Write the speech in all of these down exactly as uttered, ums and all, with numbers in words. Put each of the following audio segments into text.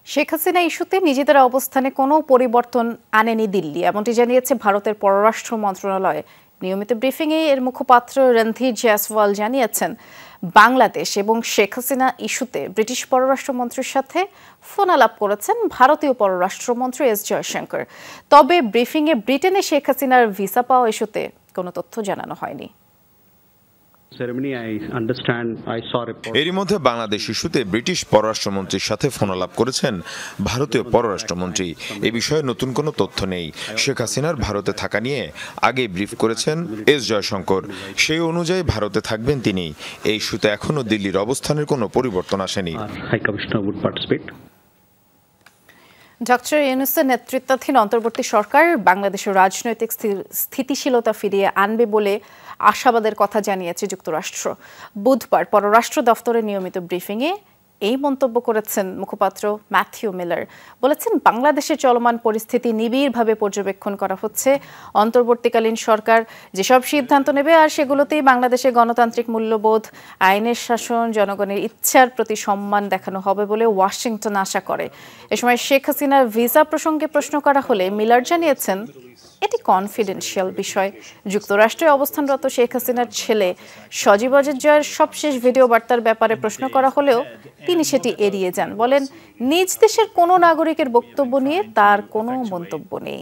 শেখ হাসিনা ইস্যুতে নিজেদের অবস্থানে কোনো পরিবর্তন আনেনি দিল্লি, এমনটি জানিয়েছে ভারতের পররাষ্ট্র মন্ত্রণালয়। নিয়মিত ব্রিফিংয়ে এর মুখপাত্র রণধীর জয়সওয়াল জানিয়েছেন, বাংলাদেশ এবং শেখ হাসিনা ইস্যুতে ব্রিটিশ পররাষ্ট্রমন্ত্রীর সাথে ফোনালাপ করেছেন ভারতীয় পররাষ্ট্রমন্ত্রী এস জয়শঙ্কর। তবে ব্রিফিংয়ে ব্রিটেনে শেখ হাসিনার ভিসা পাওয়া ইস্যুতে কোনো তথ্য জানানো হয়নি। এরই মধ্যে বাংলাদেশ ইস্যুতে ব্রিটিশ পররাষ্ট্রমন্ত্রীর সাথে ফোনালাপ করেছেন ভারতীয় পররাষ্ট্রমন্ত্রী। এ বিষয়ে নতুন কোনো তথ্য নেই। শেখ হাসিনার ভারতে থাকা নিয়ে আগে ব্রিফ করেছেন এস জয়শঙ্কর। সেই অনুযায়ী ভারতে থাকবেন তিনি। এই ইস্যুতে এখনো দিল্লির অবস্থানের কোনো পরিবর্তন আসেনি। ডক্টর ইউনূসের নেতৃত্বাধীন অন্তর্বর্তী সরকার বাংলাদেশের রাজনৈতিক স্থিতিশীলতা ফিরিয়ে আনবে বলে আশাবাদের কথা জানিয়েছে যুক্তরাষ্ট্র। বুধবার পররাষ্ট্র দফতরের নিয়মিত ব্রিফিংয়ে এই মন্তব্য করেছেন মুখপাত্র ম্যাথিউ মিলার। বলেছেন, বাংলাদেশের চলমান পরিস্থিতি নিবিড়ভাবে পর্যবেক্ষণ করা হচ্ছে। অন্তর্বর্তীকালীন সরকার যেসব সিদ্ধান্ত নেবে আর সেগুলোতেই বাংলাদেশের গণতান্ত্রিক মূল্যবোধ, আইনের শাসন, জনগণের ইচ্ছার প্রতি সম্মান দেখানো হবে বলে ওয়াশিংটন আশা করে। এ সময় শেখ হাসিনার ভিসা প্রসঙ্গে প্রশ্ন করা হলে মিলার জানিয়েছেন, এটি কনফিডেন্সিয়াল বিষয়। যুক্তরাষ্ট্রে অবস্থানরত শেখ হাসিনার ছেলে সজীব অজিত জয়ের সবশেষ ভিডিও বার্তার ব্যাপারে প্রশ্ন করা হলেও তিনি সেটি এড়িয়ে যান। বলেন, নিজ দেশের কোনো নাগরিকের বক্তব্য নিয়ে তার কোনো মন্তব্য নেই।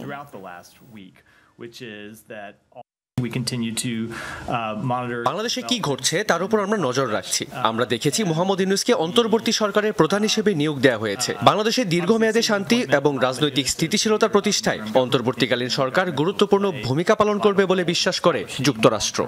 বাংলাদেশে কি ঘটছে তার উপর আমরা নজর রাখছি। আমরা দেখেছি মোহাম্মদ ইউনূসকে অন্তর্বর্তী সরকারের প্রধান হিসেবে নিয়োগ দেওয়া হয়েছে। বাংলাদেশের দীর্ঘমেয়াদী শান্তি এবং রাজনৈতিক স্থিতিশীলতা প্রতিষ্ঠায় অন্তর্বর্তীকালীন সরকার গুরুত্বপূর্ণ ভূমিকা পালন করবে বলে বিশ্বাস করে যুক্তরাষ্ট্র।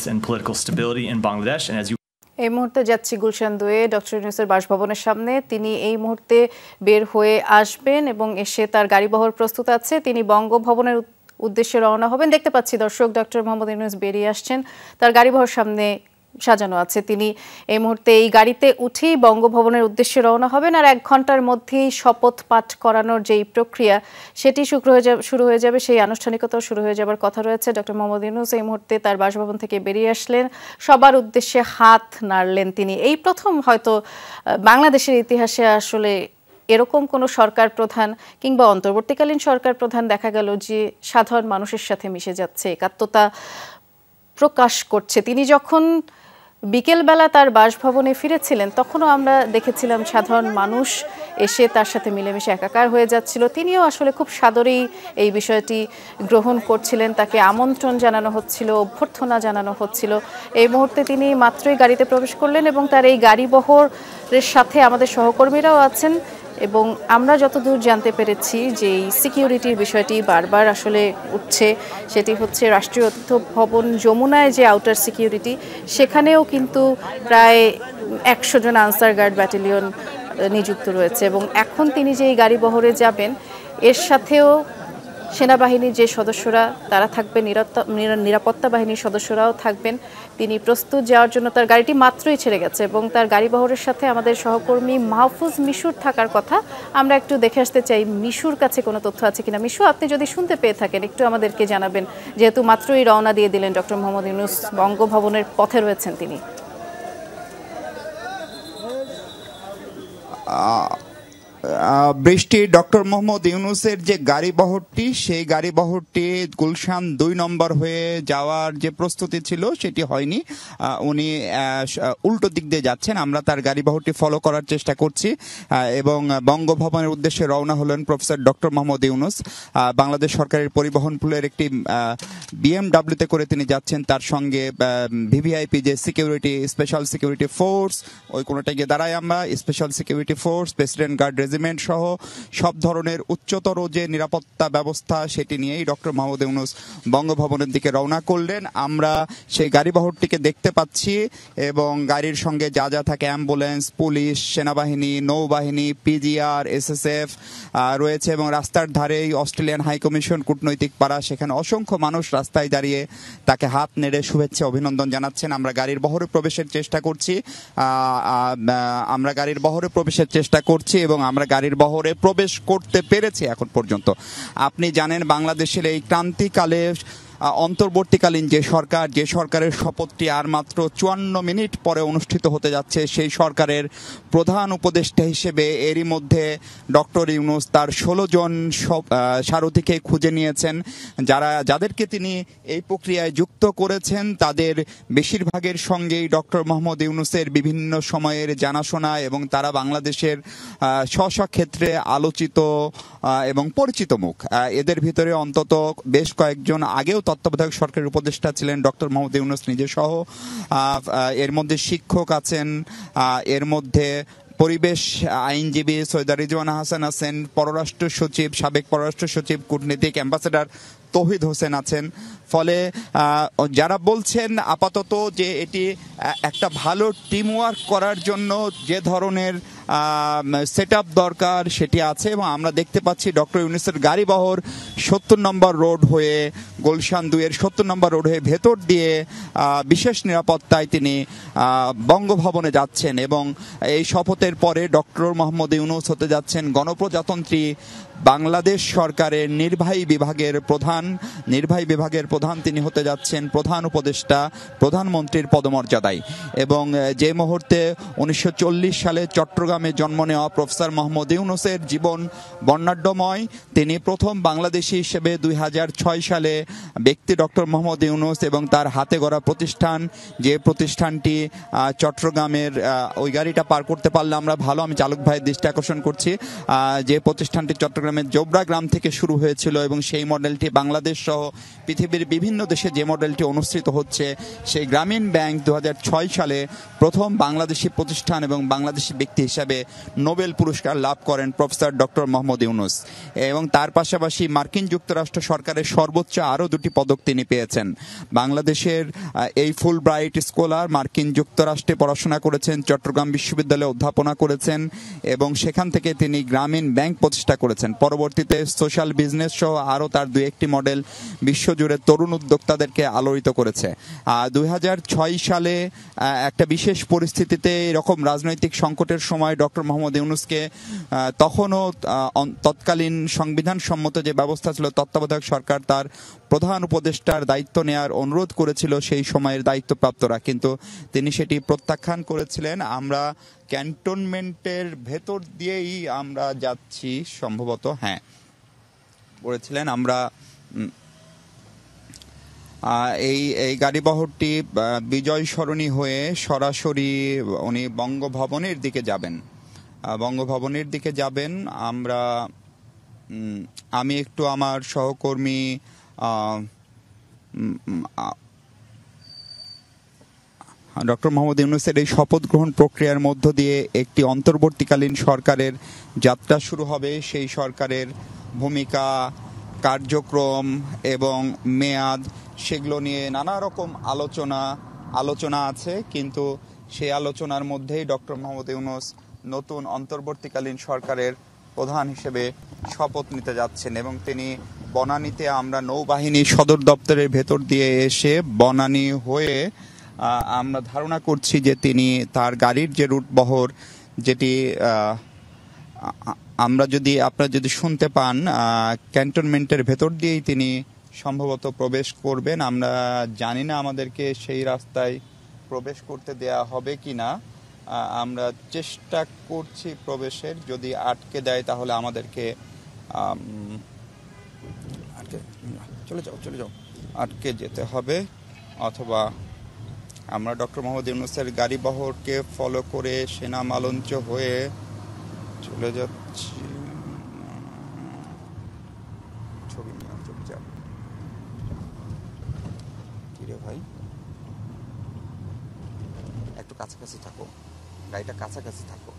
এই মুহূর্তে যাচ্ছি গুলশান দুয়ে ডক্টর ইউনূসের বাসভবনের সামনে। তিনি এই মুহূর্তে বের হয়ে আসবেন এবং এসে তার গাড়িবহর প্রস্তুত আছে। তিনি বঙ্গভবনের উদ্দেশ্যে রওনা হবেন। দেখতে পাচ্ছি দর্শক, ডক্টর মোহাম্মদ ইউনূস বেরিয়ে আসছেন, তার গাড়িবহর সামনে সাজানো আছে। তিনি এই মুহূর্তে এই গাড়িতে উঠেই বঙ্গভবনের উদ্দেশ্যে রওনা হবেন। আর এক ঘন্টার মধ্যেই শপথ পাঠ করানোর যেই প্রক্রিয়া সেটি শুরু হয়ে যাবে শুরু হয়ে যাবে সেই আনুষ্ঠানিকতাও শুরু হয়ে যাবার কথা রয়েছে। ডক্টর মোহাম্মদ ইউনূস এই মুহূর্তে তার বাসভবন থেকে বেরিয়ে আসলেন, সবার উদ্দেশ্যে হাত নাড়লেন তিনি। এই প্রথম হয়তো বাংলাদেশের ইতিহাসে আসলে এরকম কোনো সরকার প্রধান কিংবা অন্তর্বর্তীকালীন সরকার প্রধান দেখা গেল যে সাধারণ মানুষের সাথে মিশে যাচ্ছে, একাত্মতা প্রকাশ করছে। তিনি যখন বিকেলবেলা তার বাসভবনে ফিরেছিলেন তখনও আমরা দেখেছিলাম সাধারণ মানুষ এসে তার সাথে মিলেমিশে একাকার হয়ে যাচ্ছিল। তিনিও আসলে খুব সাদরেই এই বিষয়টি গ্রহণ করছিলেন, তাকে আমন্ত্রণ জানানো হচ্ছিল, অভ্যর্থনা জানানো হচ্ছিল। এই মুহূর্তে তিনি মাত্রই গাড়িতে প্রবেশ করলেন এবং তার এই গাড়িবহরের সাথে আমাদের সহকর্মীরাও আছেন। এবং আমরা যতদূর জানতে পেরেছি যে এই সিকিউরিটির বিষয়টি বারবার আসলে উঠছে, সেটি হচ্ছে রাষ্ট্রীয় তথ্য ভবন যমুনায় যে আউটার সিকিউরিটি, সেখানেও কিন্তু প্রায় একশো জন আনসার গার্ড ব্যাটালিয়ন নিযুক্ত রয়েছে। এবং এখন তিনি যে এই গাড়িবহরে যাবেন এর সাথেও সেনাবাহিনীর যে সদস্যরা তারা থাকবেন, নিরাপত্তা বাহিনীর সদস্যরাও থাকবেন। তিনি প্রস্তুত যাওয়ার জন্য, তার গাড়িটি মাত্রই ছেড়ে গেছে এবং তার গাড়িবহরের সাথে আমাদের সহকর্মী মাহফুজ মিশুর থাকার কথা। আমরা একটু দেখে আসতে চাই মিশুর কাছে কোনো তথ্য আছে কিনা। মিশু, আপনি যদি শুনতে পেয়ে থাকেন একটু আমাদেরকে জানাবেন, যেহেতু মাত্রই রওনা দিয়ে দিলেন ডক্টর মোহাম্মদ ইউনূস, বঙ্গভবনের পথে রয়েছেন তিনি। বৃষ্টি, ডক্টর মোহাম্মদ ইউনূসের যে গাড়িবহরটি সেই গাড়িবহরটি গুলশান দুই নম্বর হয়ে যাওয়ার যে প্রস্তুতি ছিল সেটি হয়নি। উনি উল্টো দিক দিয়ে যাচ্ছেন। আমরা তার গাড়িবহরটি ফলো করার চেষ্টা করছি এবং বঙ্গভবনের উদ্দেশ্যে রওনা হলেন প্রফেসর ডক্টর মোহাম্মদ ইউনূস। বাংলাদেশ সরকারের পরিবহন পুলের একটি বিএমডাব্লিউতে করে তিনি যাচ্ছেন। তার সঙ্গে ভিভিআইপি যে সিকিউরিটি, স্পেশাল সিকিউরিটি ফোর্স, ওই কোনোটা গিয়ে দাঁড়ায় আমরা, special security force, president guard regiment সহ সব ধরনের উচ্চতর যে নিরাপত্তা ব্যবস্থা সেটি নিয়েই ডক্টর মোহাম্মদ ইউনূস বঙ্গভবনের দিকে রওনা করলেন। আমরা সেই গাড়িবহরটিকে দেখতে পাচ্ছি এবং গাড়ির সঙ্গে যা যা থাকে, অ্যাম্বুলেন্স, পুলিশ, সেনাবাহিনী, নৌবাহিনী, পিজিআর, এসএসএফ রয়েছে এবং রাস্তার ধারেই অস্ট্রেলিয়ান হাইকমিশন কূটনৈতিক পাড়া, সেখানে অসংখ্য মানুষ রাস্তায় দাঁড়িয়ে তাকে হাত নেড়ে শুভেচ্ছা অভিনন্দন জানাচ্ছেন। আমরা গাড়ির বহরে প্রবেশের চেষ্টা করছি আমরা গাড়ির বহরে প্রবেশের চেষ্টা করছি এবং আমরা গাড়ির বহরে প্রবেশ করতে পেরেছি এখন পর্যন্ত। আপনি জানেন বাংলাদেশের এই ক্রান্তিকালে অন্তর্বর্তীকালীন যে সরকার, যে সরকারের শপথটি আর মাত্র চুয়ান্ন মিনিট পরে অনুষ্ঠিত হতে যাচ্ছে, সেই সরকারের প্রধান উপদেষ্টা হিসেবে এরই মধ্যে ডক্টর ইউনূস তার ষোলো জন সারথীকে খুঁজে নিয়েছেন, যারা যাদেরকে তিনি এই প্রক্রিয়ায় যুক্ত করেছেন তাদের বেশিরভাগের সঙ্গেই ডক্টর মোহাম্মদ ইউনূসের বিভিন্ন সময়ের জানাশোনা এবং তারা বাংলাদেশের স্ব স্ব ক্ষেত্রে আলোচিত এবং পরিচিত মুখ। এদের ভিতরে অন্তত বেশ কয়েকজন আগেও তত্ত্বাবধায়ক সরকারের উপদেষ্টা ছিলেন ডক্টর মোহাম্মদ ইউনূস নিজে সহ। এর মধ্যে শিক্ষক আছেন, এর মধ্যে পরিবেশ আইনজীবী সৈয়দা রিজওয়ানা হাসান আছেন, পররাষ্ট্র সচিব, সাবেক পররাষ্ট্র সচিব, কূটনীতিক অ্যাম্বাসেডর তৌহিদ হোসেন আছেন। ফলে যারা বলছেন আপাতত যে এটি একটা ভালো টিমওয়ার্ক করার জন্য যে ধরনের সেট আপ দরকার সেটি আছে, এবং আমরা দেখতে পাচ্ছি ডক্টর ইউনূসের গাড়িবহর সত্তর নম্বর রোড হয়ে, গুলশান দুইয়ের সত্তর নম্বর রোড হয়ে ভেতর দিয়ে বিশেষ নিরাপত্তায় তিনি বঙ্গভবনে যাচ্ছেন, এবং এই শপথের পরে ডক্টর মোহাম্মদ ইউনূস হতে যাচ্ছেন গণপ্রজাতন্ত্রী বাংলাদেশ সরকারের নির্বাহী বিভাগের প্রধান। নির্বাহী বিভাগের প্রধান তিনি হতে যাচ্ছেন প্রধান উপদেষ্টা, প্রধানমন্ত্রীর পদমর্যাদায়। এবং যে মুহূর্তে উনিশশো চল্লিশ সালে চট্টগ্রামে জন্ম নেওয়া প্রফেসর মোহাম্মদ ইউনূসের জীবন বর্ণাঢ্যময়, তিনি প্রথম বাংলাদেশি হিসেবে দুই হাজার ছয় সালে ব্যক্তি ডক্টর মোহাম্মদ ইউনূস এবং তার হাতে গড়া প্রতিষ্ঠান, যে প্রতিষ্ঠানটি চট্টগ্রামের, ওই গাড়িটা পার করতে পারলে আমরা ভালো, আমি চালক ভাইয়ের দৃষ্টি আকর্ষণ করছি, যে প্রতিষ্ঠানটি চট্টগ্রাম জোবরা গ্রাম থেকে শুরু হয়েছিল এবং সেই মডেলটি বাংলাদেশ সহ পৃথিবীর বিভিন্ন দেশে যে মডেলটি অনুসৃত হচ্ছে, সেই গ্রামীণ ব্যাংক দু হাজার ছয় সালে প্রথম বাংলাদেশি প্রতিষ্ঠান এবং বাংলাদেশি ব্যক্তি হিসাবে নোবেল পুরস্কার লাভ করেন প্রফেসর ডক্টর মোহাম্মদ ইউনূস। এবং তার পাশাপাশি মার্কিন যুক্তরাষ্ট্র সরকারের সর্বোচ্চ আরও দুটি পদক তিনি পেয়েছেন। বাংলাদেশের এই ফুল ব্রাইট স্কলার, মার্কিন যুক্তরাষ্ট্রে পড়াশোনা করেছেন, চট্টগ্রাম বিশ্ববিদ্যালয়ে অধ্যাপনা করেছেন এবং সেখান থেকে তিনি গ্রামীণ ব্যাংক প্রতিষ্ঠা করেছেন। পরবর্তীতে সোশ্যাল বিজনেস সহ আরও তার দুই একটি মডেল বিশ্বজুড়ে তরুণ উদ্যোক্তাদেরকে আলোড়িত করেছে। দুই হাজার ছয় সালে একটা বিশেষ পরিস্থিতিতে এরকম রাজনৈতিক সংকটের সময় ডক্টর মোহাম্মদ ইউনূসকে তখনও তৎকালীন সংবিধান সম্মত যে ব্যবস্থা ছিল, তত্ত্বাবধায়ক সরকার তার প্রধান উপদেষ্টার দায়িত্ব নেওয়ার অনুরোধ করেছিল সেই সময়ের দায়িত্বপ্রাপ্তরা, কিন্তু তিনি সেটি প্রত্যাখ্যান করেছিলেন। আমরা ক্যান্টনমেন্টের ভেতর দিয়েই আমরা যাচ্ছি সম্ভবত, হ্যাঁ বলেছিলেন। আমরা এই এই গাড়িবহরটি বিজয় সরণি হয়ে সরাসরি উনি বঙ্গভবনের দিকে যাবেন, বঙ্গভবনের দিকে যাবেন। আমরা আমি একটু আমার সহকর্মী ডক্টর মোহাম্মদ ইউনূসের এই শপথ গ্রহণ প্রক্রিয়ার মধ্য দিয়ে একটি অন্তর্বর্তীকালীন সরকারের যাত্রা শুরু হবে। সেই সরকারের ভূমিকা, কার্যক্রম এবং মেয়াদ, সেগুলো নিয়ে নানা রকম আলোচনা আলোচনা আছে, কিন্তু সেই আলোচনার মধ্যেই ডক্টর মোহাম্মদ ইউনূস নতুন অন্তর্বর্তীকালীন সরকারের প্রধান হিসেবে শপথ নিতে যাচ্ছেন। এবং তিনি বনানীতে, আমরা নৌবাহিনী সদর দপ্তরের ভেতর দিয়ে এসে বনানী হয়ে আমরা ধারণা করছি যে তিনি তার গাড়ির যে রুট বহর, যেটি আমরা যদি আপনারা যদি শুনতে পান, ক্যান্টনমেন্টের ভেতর দিয়েই তিনি সম্ভবত প্রবেশ করবেন। আমরা জানি না আমাদেরকে সেই রাস্তায় প্রবেশ করতে দেয়া হবে কি না, আমরা চেষ্টা করছি প্রবেশের। যদি আটকে দেয় তাহলে আমাদেরকে আটকে চলে যাও চলে যাও আটকে যেতে হবে, অথবা আমরা ডক্টর মোহাম্মদ ইউনূসের গাড়িবহরকে ফলো করে সেনা মালঞ্চ হয়ে চলে যাচ্ছি। ছবি নিয়ে ছবি যা কিরে ভাই, একটু কাছাকাছি থাকো, গাড়িটা কাছাকাছি থাকো।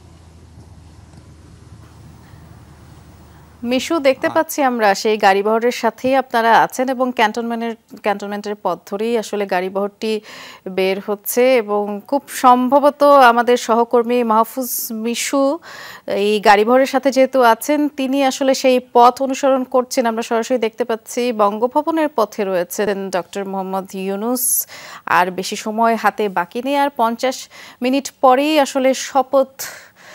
মিশু, দেখতে পাচ্ছি আমরা সেই গাড়িবহরের সাথেই আপনারা আছেন এবং ক্যান্টনমেন্টের ক্যান্টনমেন্টের পথ ধরেই আসলে গাড়িবহরটি বের হচ্ছে এবং খুব সম্ভবত আমাদের সহকর্মী মাহফুজ মিশু এই গাড়িবহরের সাথে যেহেতু আছেন, তিনি আসলে সেই পথ অনুসরণ করছেন। আমরা সরাসরি দেখতে পাচ্ছি বঙ্গভবনের পথে রয়েছেন ডক্টর মোহাম্মদ ইউনূস। আর বেশি সময় হাতে বাকি নেই, আর পঞ্চাশ মিনিট পরেই আসলে শপথ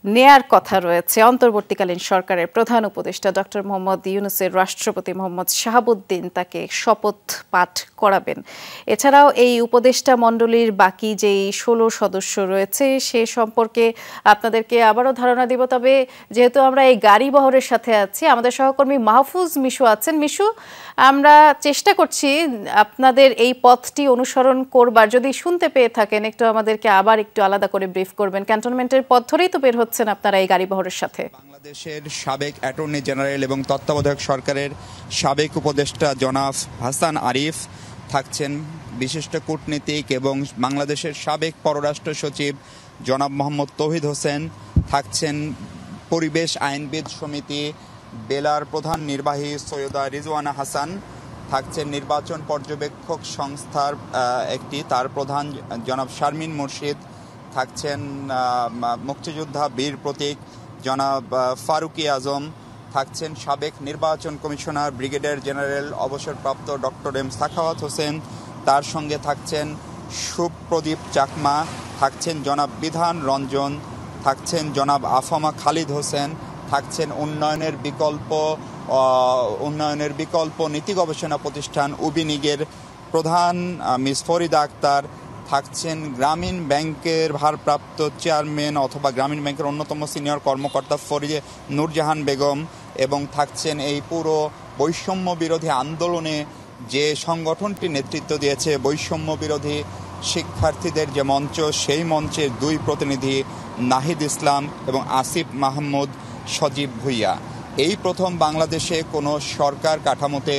নেয়ার কথা রয়েছে অন্তর্বর্তীকালীন সরকারের প্রধান উপদেষ্টা ডক্টর মোহাম্মদ ইউনূসের রাষ্ট্রপতি মোহাম্মদ শাহাবুদ্দিন তাকে শপথ পাঠ করাবেন। এছাড়াও এই উপদেষ্টা মণ্ডলীর বাকি যেই ষোলো সদস্য রয়েছে সে সম্পর্কে আপনাদেরকে আবারও ধারণা দিব। তবে যেহেতু আমরা এই গাড়ি বহরের সাথে আছি, আমাদের সহকর্মী মাহফুজ মিশু আছেন। মিশু, আমরা চেষ্টা করছি আপনাদের এই পথটি অনুসরণ করবার, যদি শুনতে পেয়ে থাকেন একটু আমাদেরকে আবার একটু আলাদা করে ব্রিফ করবেন। ক্যান্টনমেন্টের পথ ধরেই তো বের হচ্ছেন আপনারা এই গাড়ি বহরের সাথে। বাংলাদেশের সাবেক অ্যাটর্নি জেনারেল এবং তত্ত্বাবধায়ক সরকারের সাবেক উপদেষ্টা জনাব হাসান আরিফ থাকছেন, বিশিষ্ট কূটনীতিক এবং বাংলাদেশের সাবেক পররাষ্ট্র সচিব জনাব মোহাম্মদ তৌহিদ হোসেন থাকছেন, পরিবেশ আইনবিদ সমিতি বেলার প্রধান নির্বাহী সৈয়দা রিজওয়ানা হাসান থাকছেন, নির্বাচন পর্যবেক্ষক সংস্থার একটি তার প্রধান জনাব শারমিন মুর্শিদ থাকছেন, মুক্তিযোদ্ধা বীর প্রতীক জনাব ফারুকি আজম থাকছেন, সাবেক নির্বাচন কমিশনার ব্রিগেডিয়ার জেনারেল অবসরপ্রাপ্ত ডক্টর এম সাখাওয়াত হোসেন, তার সঙ্গে থাকছেন সুপ্রদীপ চাকমা, থাকছেন জনাব বিধান রঞ্জন, থাকছেন জনাব আফামা খালিদ হোসেন, থাকছেন উন্নয়নের বিকল্প উন্নয়নের বিকল্প নীতি গবেষণা প্রতিষ্ঠান উবিনিগের প্রধান মিস ফরিদা আক্তার, থাকছেন গ্রামীণ ব্যাংকের ভারপ্রাপ্ত চেয়ারম্যান অথবা গ্রামীণ ব্যাংকের অন্যতম সিনিয়র কর্মকর্তা ফরিদে নূরজাহান বেগম, এবং থাকছেন এই পুরো বৈষম্য বিরোধী আন্দোলনে যে সংগঠনটি নেতৃত্ব দিয়েছে বৈষম্য বিরোধী শিক্ষার্থীদের যে মঞ্চ, সেই মঞ্চের দুই প্রতিনিধি নাহিদ ইসলাম এবং আসিফ মাহমুদ সজীব ভুইয়া। এই প্রথম বাংলাদেশে কোনো সরকার কাঠামোতে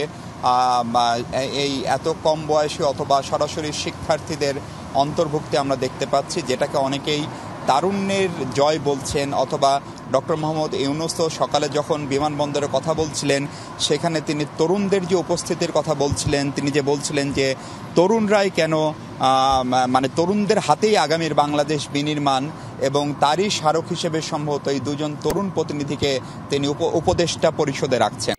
এই এত কম বয়সী অথবা সরাসরি শিক্ষার্থীদের অন্তর্ভুক্তি আমরা দেখতে পাচ্ছি, যেটাকে অনেকেই তারুণ্যের জয় বলছেন। অথবা ডক্টর মোহাম্মদ ইউনূসও সকালে যখন বিমানবন্দরে কথা বলছিলেন সেখানে তিনি তরুণদের যে উপস্থিতির কথা বলছিলেন, তিনি যে বলছিলেন যে তরুণরাই কেন, মানে তরুণদের হাতেই আগামীর বাংলাদেশ বিনির্মাণ, এবং তারই স্মারক হিসেবে সম্ভবত এই দুজন তরুণ প্রতিনিধিকে তিনি উপদেষ্টা পরিষদে রাখছেন।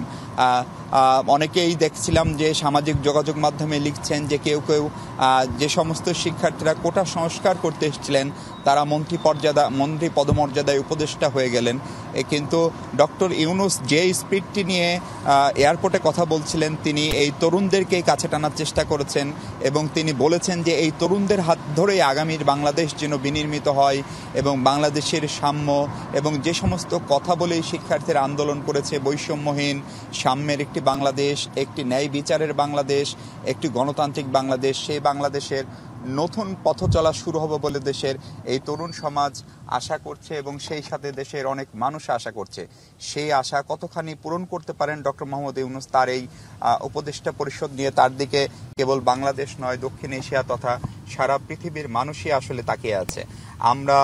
অনেকেই দেখছিলাম যে সামাজিক যোগাযোগ মাধ্যমে লিখছেন যে কেউ কেউ যে সমস্ত শিক্ষার্থীরা কোটা সংস্কার করতে এসেছিলেন তারা মন্ত্রী পর্যাদা মন্ত্রী পদমর্যাদায় উপদেষ্টা হয়ে গেলেন। কিন্তু ডক্টর ইউনূস যে স্পিডটি নিয়ে এয়ারপোর্টে কথা বলছিলেন, তিনি এই তরুণদেরকেই কাছে টানার চেষ্টা করেছেন এবং তিনি বলেছেন যে এই তরুণদের হাত ধরেই আগামীর বাংলাদেশ যেন বিনির্মিত হয় এবং বাংলাদেশের সাম্য এবং যে সমস্ত কথা বলেই শিক্ষার্থীরা আন্দোলন করেছে, বৈষম্যহীন সাম্যের একটি বাংলাদেশ, একটি ন্যায় বিচারের বাংলাদেশ, একটি গণতান্ত্রিক বাংলাদেশ, সেই বাংলাদেশের নতুন পথ চলা শুরু হবে বলে দেশের এই তরুণ সমাজ আশা করছে এবং সেই সাথে দেশের অনেক মানুষ আশা করছে। সেই আশা কতখানি পূরণ করতে পারেন ডক্টর মোহাম্মদ ইউনূস তার এই উপদেষ্টা পরিষদ নিয়ে, তার দিকে কেবল বাংলাদেশ নয় দক্ষিণ এশিয়া তথা সারা পৃথিবীর মানুষই আসলে তাকিয়ে আছে। আমরা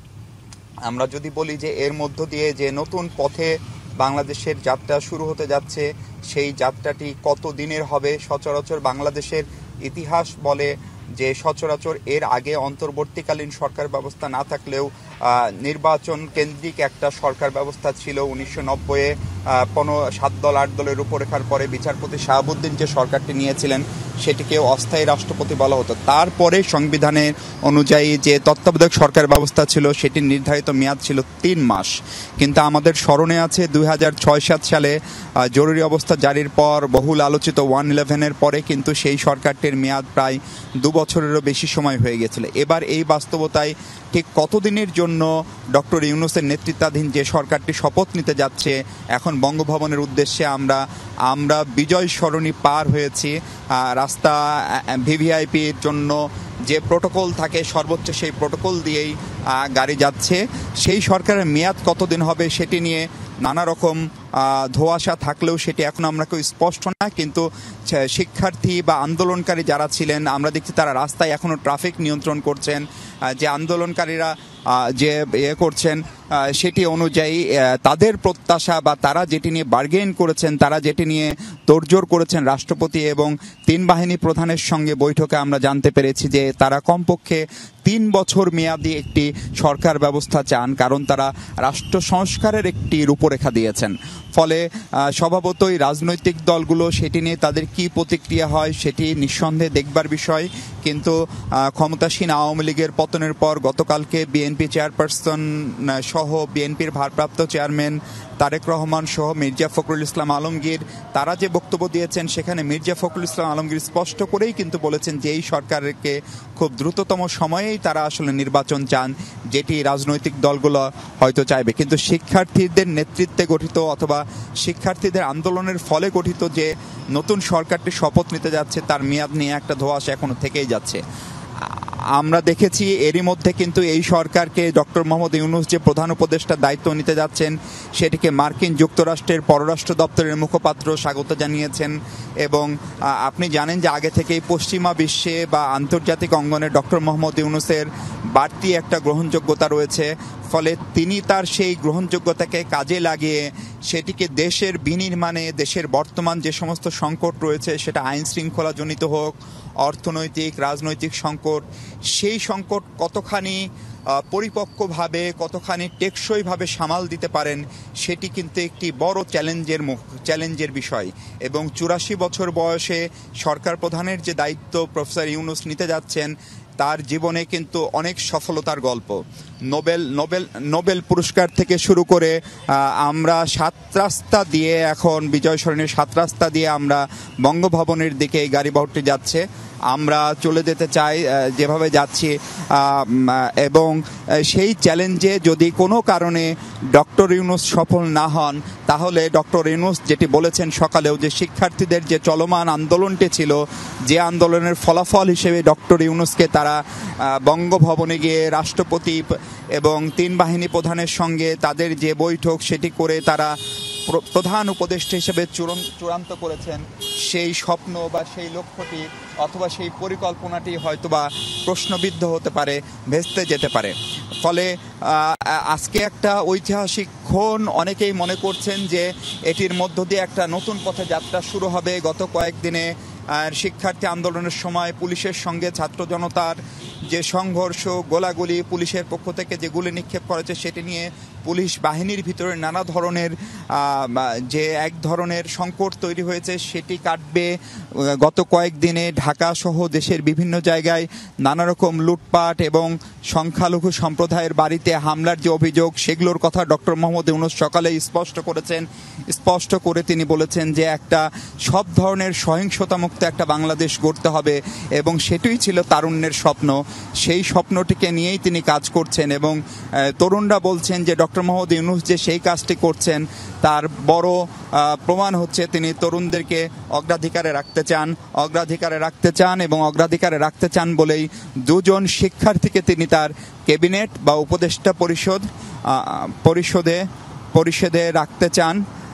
আমরা যদি বলি যে এর মধ্য দিয়ে যে নতুন পথে বাংলাদেশের যাত্রা শুরু হতে যাচ্ছে, সেই যাত্রাটি কত দিনের হবে? সচরাচর বাংলাদেশের ইতিহাস বলে যে সচরাচর এর আগে অন্তর্বর্তীকালীন সরকার ব্যবস্থা না থাকলেও নির্বাচন কেন্দ্রিক একটা সরকার ব্যবস্থা ছিল। উনিশশো নব্বইয়ে পনেরো সাত দল আট দলের রূপরেখার পরে বিচারপতি শাহাবুদ্দিন যে সরকারটি নিয়েছিলেন সেটিকে অস্থায়ী রাষ্ট্রপতি বলা হতো। তারপরে সংবিধানের অনুযায়ী যে তত্ত্বাবধায়ক সরকার ব্যবস্থা ছিল সেটির নির্ধারিত মেয়াদ ছিল তিন মাস। কিন্তু আমাদের স্মরণে আছে দুই হাজার ছয় সাত সালে জরুরি অবস্থা জারির পর বহুল আলোচিত ওয়ান ইলেভেনের পরে কিন্তু সেই সরকারটির মেয়াদ প্রায় দু বছরেরও বেশি সময় হয়ে গেছিল। এবার এই বাস্তবতায় ঠিক কতদিনের জন্য ডক্টর ইউনূসের নেতৃত্বাধীন যে সরকারটি শপথ নিতে যাচ্ছে, এখন বঙ্গভবনের উদ্দেশ্যে আমরা আমরা বিজয় সরণি পার হয়েছি। রাস্তা ভিভিআইপির জন্য যে প্রোটোকল থাকে সর্বোচ্চ সেই প্রোটোকল দিয়েই গাড়ি যাচ্ছে। সেই সরকারের মেয়াদ কতদিন হবে সেটি নিয়ে নানা রকম ধোঁয়াশা থাকলেও সেটি এখন আমরা কেউ স্পষ্ট না। কিন্তু শিক্ষার্থী বা আন্দোলনকারী যারা ছিলেন আমরা দেখছি তারা রাস্তায় এখনও ট্রাফিক নিয়ন্ত্রণ করছেন। যে আন্দোলনকারীরা যে ইয়ে করছেন সেটি অনুযায়ী তাদের প্রত্যাশা বা তারা যেটি নিয়ে বার্গেন করেছেন, তারা যেটি নিয়ে তোড়জোড় করেছেন রাষ্ট্রপতি এবং তিন বাহিনী প্রধানের সঙ্গে বৈঠকে আমরা জানতে পেরেছি যে তারা কমপক্ষে তিন বছর মেয়াদি একটি সরকার ব্যবস্থা চান, কারণ তারা রাষ্ট্র সংস্কারের একটি রূপরেখা দিয়েছেন। ফলে স্বভাবতই রাজনৈতিক দলগুলো সেটি নিয়ে তাদের কি প্রতিক্রিয়া হয় সেটি নিঃসন্দেহে দেখবার বিষয়। কিন্তু ক্ষমতাসীন আওয়ামী লীগের পতনের পর গতকালকে বিএনপি বিএনপি চেয়ারপারসন সহ বিএনপির ভারপ্রাপ্ত চেয়ারম্যান তারেক রহমান সহ মির্জা ফখরুল ইসলাম আলমগীর তারা যে বক্তব্য দিয়েছেন সেখানে মির্জা ফখরুল ইসলাম আলমগীর স্পষ্ট করেই কিন্তু বলেছেন যে এই সরকারকে খুব দ্রুততম সময়েই তারা আসলে নির্বাচন চান, যেটি রাজনৈতিক দলগুলো হয়তো চাইবে। কিন্তু শিক্ষার্থীদের নেতৃত্বে গঠিত অথবা শিক্ষার্থীদের আন্দোলনের ফলে গঠিত যে নতুন সরকারটি শপথ নিতে যাচ্ছে তার মেয়াদ নিয়ে একটা ধোঁয়াশা এখনো থেকেই যাচ্ছে। আমরা দেখেছি এরই মধ্যে কিন্তু এই সরকারকে ডক্টর মোহাম্মদ ইউনূস যে প্রধান উপদেষ্টার দায়িত্ব নিতে যাচ্ছেন সেটিকে মার্কিন যুক্তরাষ্ট্রের পররাষ্ট্র দপ্তরের মুখপাত্র স্বাগত জানিয়েছেন এবং আপনি জানেন যে আগে থেকেই পশ্চিমা বিশ্বে বা আন্তর্জাতিক অঙ্গনে ডক্টর মোহাম্মদ ইউনূসের বাড়তি একটা গ্রহণযোগ্যতা রয়েছে, ফলে তিনি তার সেই গ্রহণযোগ্যতাকে কাজে লাগিয়ে সেটিকে দেশের বিনির্মাণে দেশের বর্তমান যে সমস্ত সংকট রয়েছে সেটা আইন শৃঙ্খলাজনিত হোক, অর্থনৈতিক রাজনৈতিক সংকট, সেই সংকট কতখানি পরিপক্কভাবে কতখানি টেকসইভাবে সামাল দিতে পারেন সেটি কিন্তু একটি বড় চ্যালেঞ্জের মুখ চ্যালেঞ্জের বিষয়। এবং চুরাশি বছর বয়সে সরকার প্রধানের যে দায়িত্ব প্রফেসর ইউনূস নিতে যাচ্ছেন তার জীবনে কিন্তু অনেক সফলতার গল্প। নোবেল নোবেল নোবেল পুরস্কার থেকে শুরু করে আমরা সাত রাস্তা দিয়ে এখন বিজয় সরণির সাত রাস্তা দিয়ে আমরা বঙ্গভবনের দিকে এই গাড়িবহরটি যাচ্ছে, আমরা চলে যেতে চাই যেভাবে যাচ্ছি এবং সেই চ্যালেঞ্জে যদি কোনো কারণে ডক্টর ইউনূস সফল না হন তাহলে ডক্টর ইউনূস যেটি বলেছেন সকালেও যে শিক্ষার্থীদের যে চলমান আন্দোলনটি ছিল যে আন্দোলনের ফলাফল হিসেবে ডক্টর ইউনূসকে তারা বঙ্গভবনে গিয়ে রাষ্ট্রপতি এবং তিন বাহিনী প্রধানের সঙ্গে তাদের যে বৈঠক সেটি করে তারা প্রধান উপদেষ্টা হিসেবে চূড়ান্ত করেছেন, সেই স্বপ্ন বা সেই লক্ষ্যটি অথবা সেই পরিকল্পনাটি হয়তোবা প্রশ্নবিদ্ধ হতে পারে, ভেস্তে যেতে পারে। ফলে আজকে একটা ঐতিহাসিক ক্ষণ, অনেকেই মনে করছেন যে এটির মধ্য দিয়ে একটা নতুন পথে যাত্রা শুরু হবে। গত কয়েকদিনে আর শিক্ষার্থী আন্দোলনের সময় পুলিশের সঙ্গে ছাত্র জনতার যে সংঘর্ষ, গোলাগুলি, পুলিশের পক্ষ থেকে যে গুলি নিক্ষেপ করেছে সেটি নিয়ে পুলিশ বাহিনীর ভিতরে নানা ধরনের যে এক ধরনের সংকট তৈরি হয়েছে সেটি কাটবে। গত কয়েকদিনে ঢাকা সহ দেশের বিভিন্ন জায়গায় নানা রকম লুটপাট এবং সংখ্যালঘু সম্প্রদায়ের বাড়িতে হামলার যে অভিযোগ সেগুলোর কথা ডক্টর মোহাম্মদ ইউনূস সকালে স্পষ্ট করেছেন। স্পষ্ট করে তিনি বলেছেন যে একটা সব ধরনের সহিংসতামুক্ত একটা বাংলাদেশ গড়তে হবে এবং সেটাই ছিল তারুণ্যের স্বপ্ন। সেই স্বপ্নটিকে নিয়েই তিনি কাজ করছেন এবং তরুণরা বলছেন যে ডক্টর মোহাম্মদ ইউনূস যে সেই কাজটি করছেন তার বড় প্রমাণ হচ্ছে তিনি তরুণদেরকে অগ্রাধিকারে রাখতে চান অগ্রাধিকারে রাখতে চান এবং অগ্রাধিকারে রাখতে চান বলেই দুজন শিক্ষার্থীকে তিনি তার ক্যাবিনেট বা উপদেষ্টা পরিষদ পরিষদে পরিষদে রাখতে চান।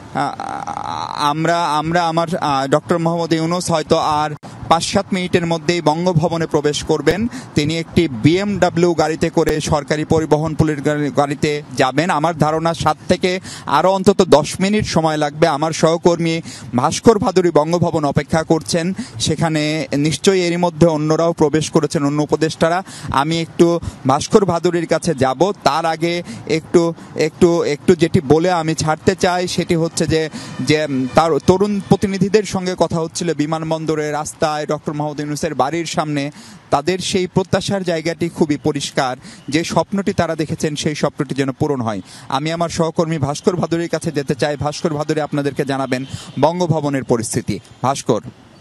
আমরা আমরা আমার ডক্টর মোহাম্মদ ইউনূস হয়তো আর পাঁচ সাত মিনিটের মধ্যেই বঙ্গভবনে প্রবেশ করবেন। তিনি একটি বিএমডাব্লিউ গাড়িতে করে সরকারি পরিবহন পুলিশ গাড়িতে যাবেন। আমার ধারণা সাত থেকে আরও অন্তত দশ মিনিট সময় লাগবে। আমার সহকর্মী ভাস্কর ভাদুরী বঙ্গভবন অপেক্ষা করছেন, সেখানে নিশ্চয়ই এরই মধ্যে অন্যরাও প্রবেশ করেছেন, অন্য উপদেষ্টারা। আমি একটু ভাস্কর ভাদুরীর কাছে যাব, তার আগে একটু একটু একটু যেটি বলে আমি ছাড়তে চাই সেটি হচ্ছে যে যে তার তরুণ প্রতিনিধিদের সঙ্গে কথা হচ্ছিল বিমানবন্দরে, রাস্তায়, ডক্টর মোহাম্মদ ইউনূসের বাড়ির সামনে। তাদের সেই প্রত্যাশার জায়গাটি খুবই পরিষ্কার, যে স্বপ্নটি তারা দেখেছেন সেই স্বপ্নটি যেন পূরণ হয়। আমি আমার সহকর্মী ভাস্কর ভাদুরীর কাছে যেতে চাই। ভাস্কর ভাদুরী আপনাদেরকে জানাবেন বঙ্গভবনের পরিস্থিতি। ভাস্কর,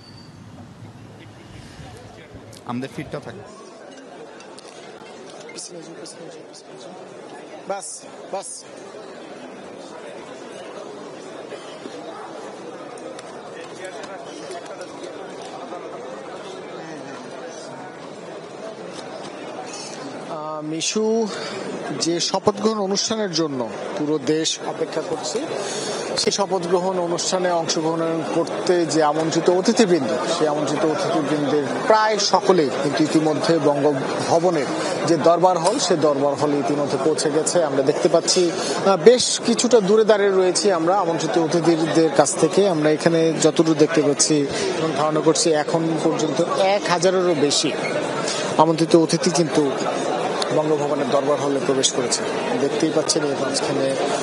আমাদের ফিটটা থাকে বাস বাস মিশু, যে শপথ গ্রহণ অনুষ্ঠানের জন্য পুরো দেশ অপেক্ষা করছে, সেই শপথ গ্রহণ অনুষ্ঠানে অংশগ্রহণ করতে যে আমন্ত্রিত অতিথিবৃন্দ, সেই আমন্ত্রিত অতিথিবৃন্দের প্রায় সকলেই কিন্তু ইতিমধ্যে বঙ্গভবনের যে দরবার হল, সে দরবার হলে ইতিমধ্যে পৌঁছে গেছে। আমরা দেখতে পাচ্ছি বেশ কিছুটা দূরে দাঁড়িয়ে রয়েছি আমরা আমন্ত্রিত অতিথিদের কাছ থেকে। আমরা এখানে যতটুকু দেখতে পাচ্ছি এবং ধারণা করছি এখন পর্যন্ত এক হাজারেরও বেশি আমন্ত্রিত অতিথি কিন্তু বঙ্গভবনের দরবার হলে প্রবেশ করেছে। দেখতেই পাচ্ছেন এর মাঝখানে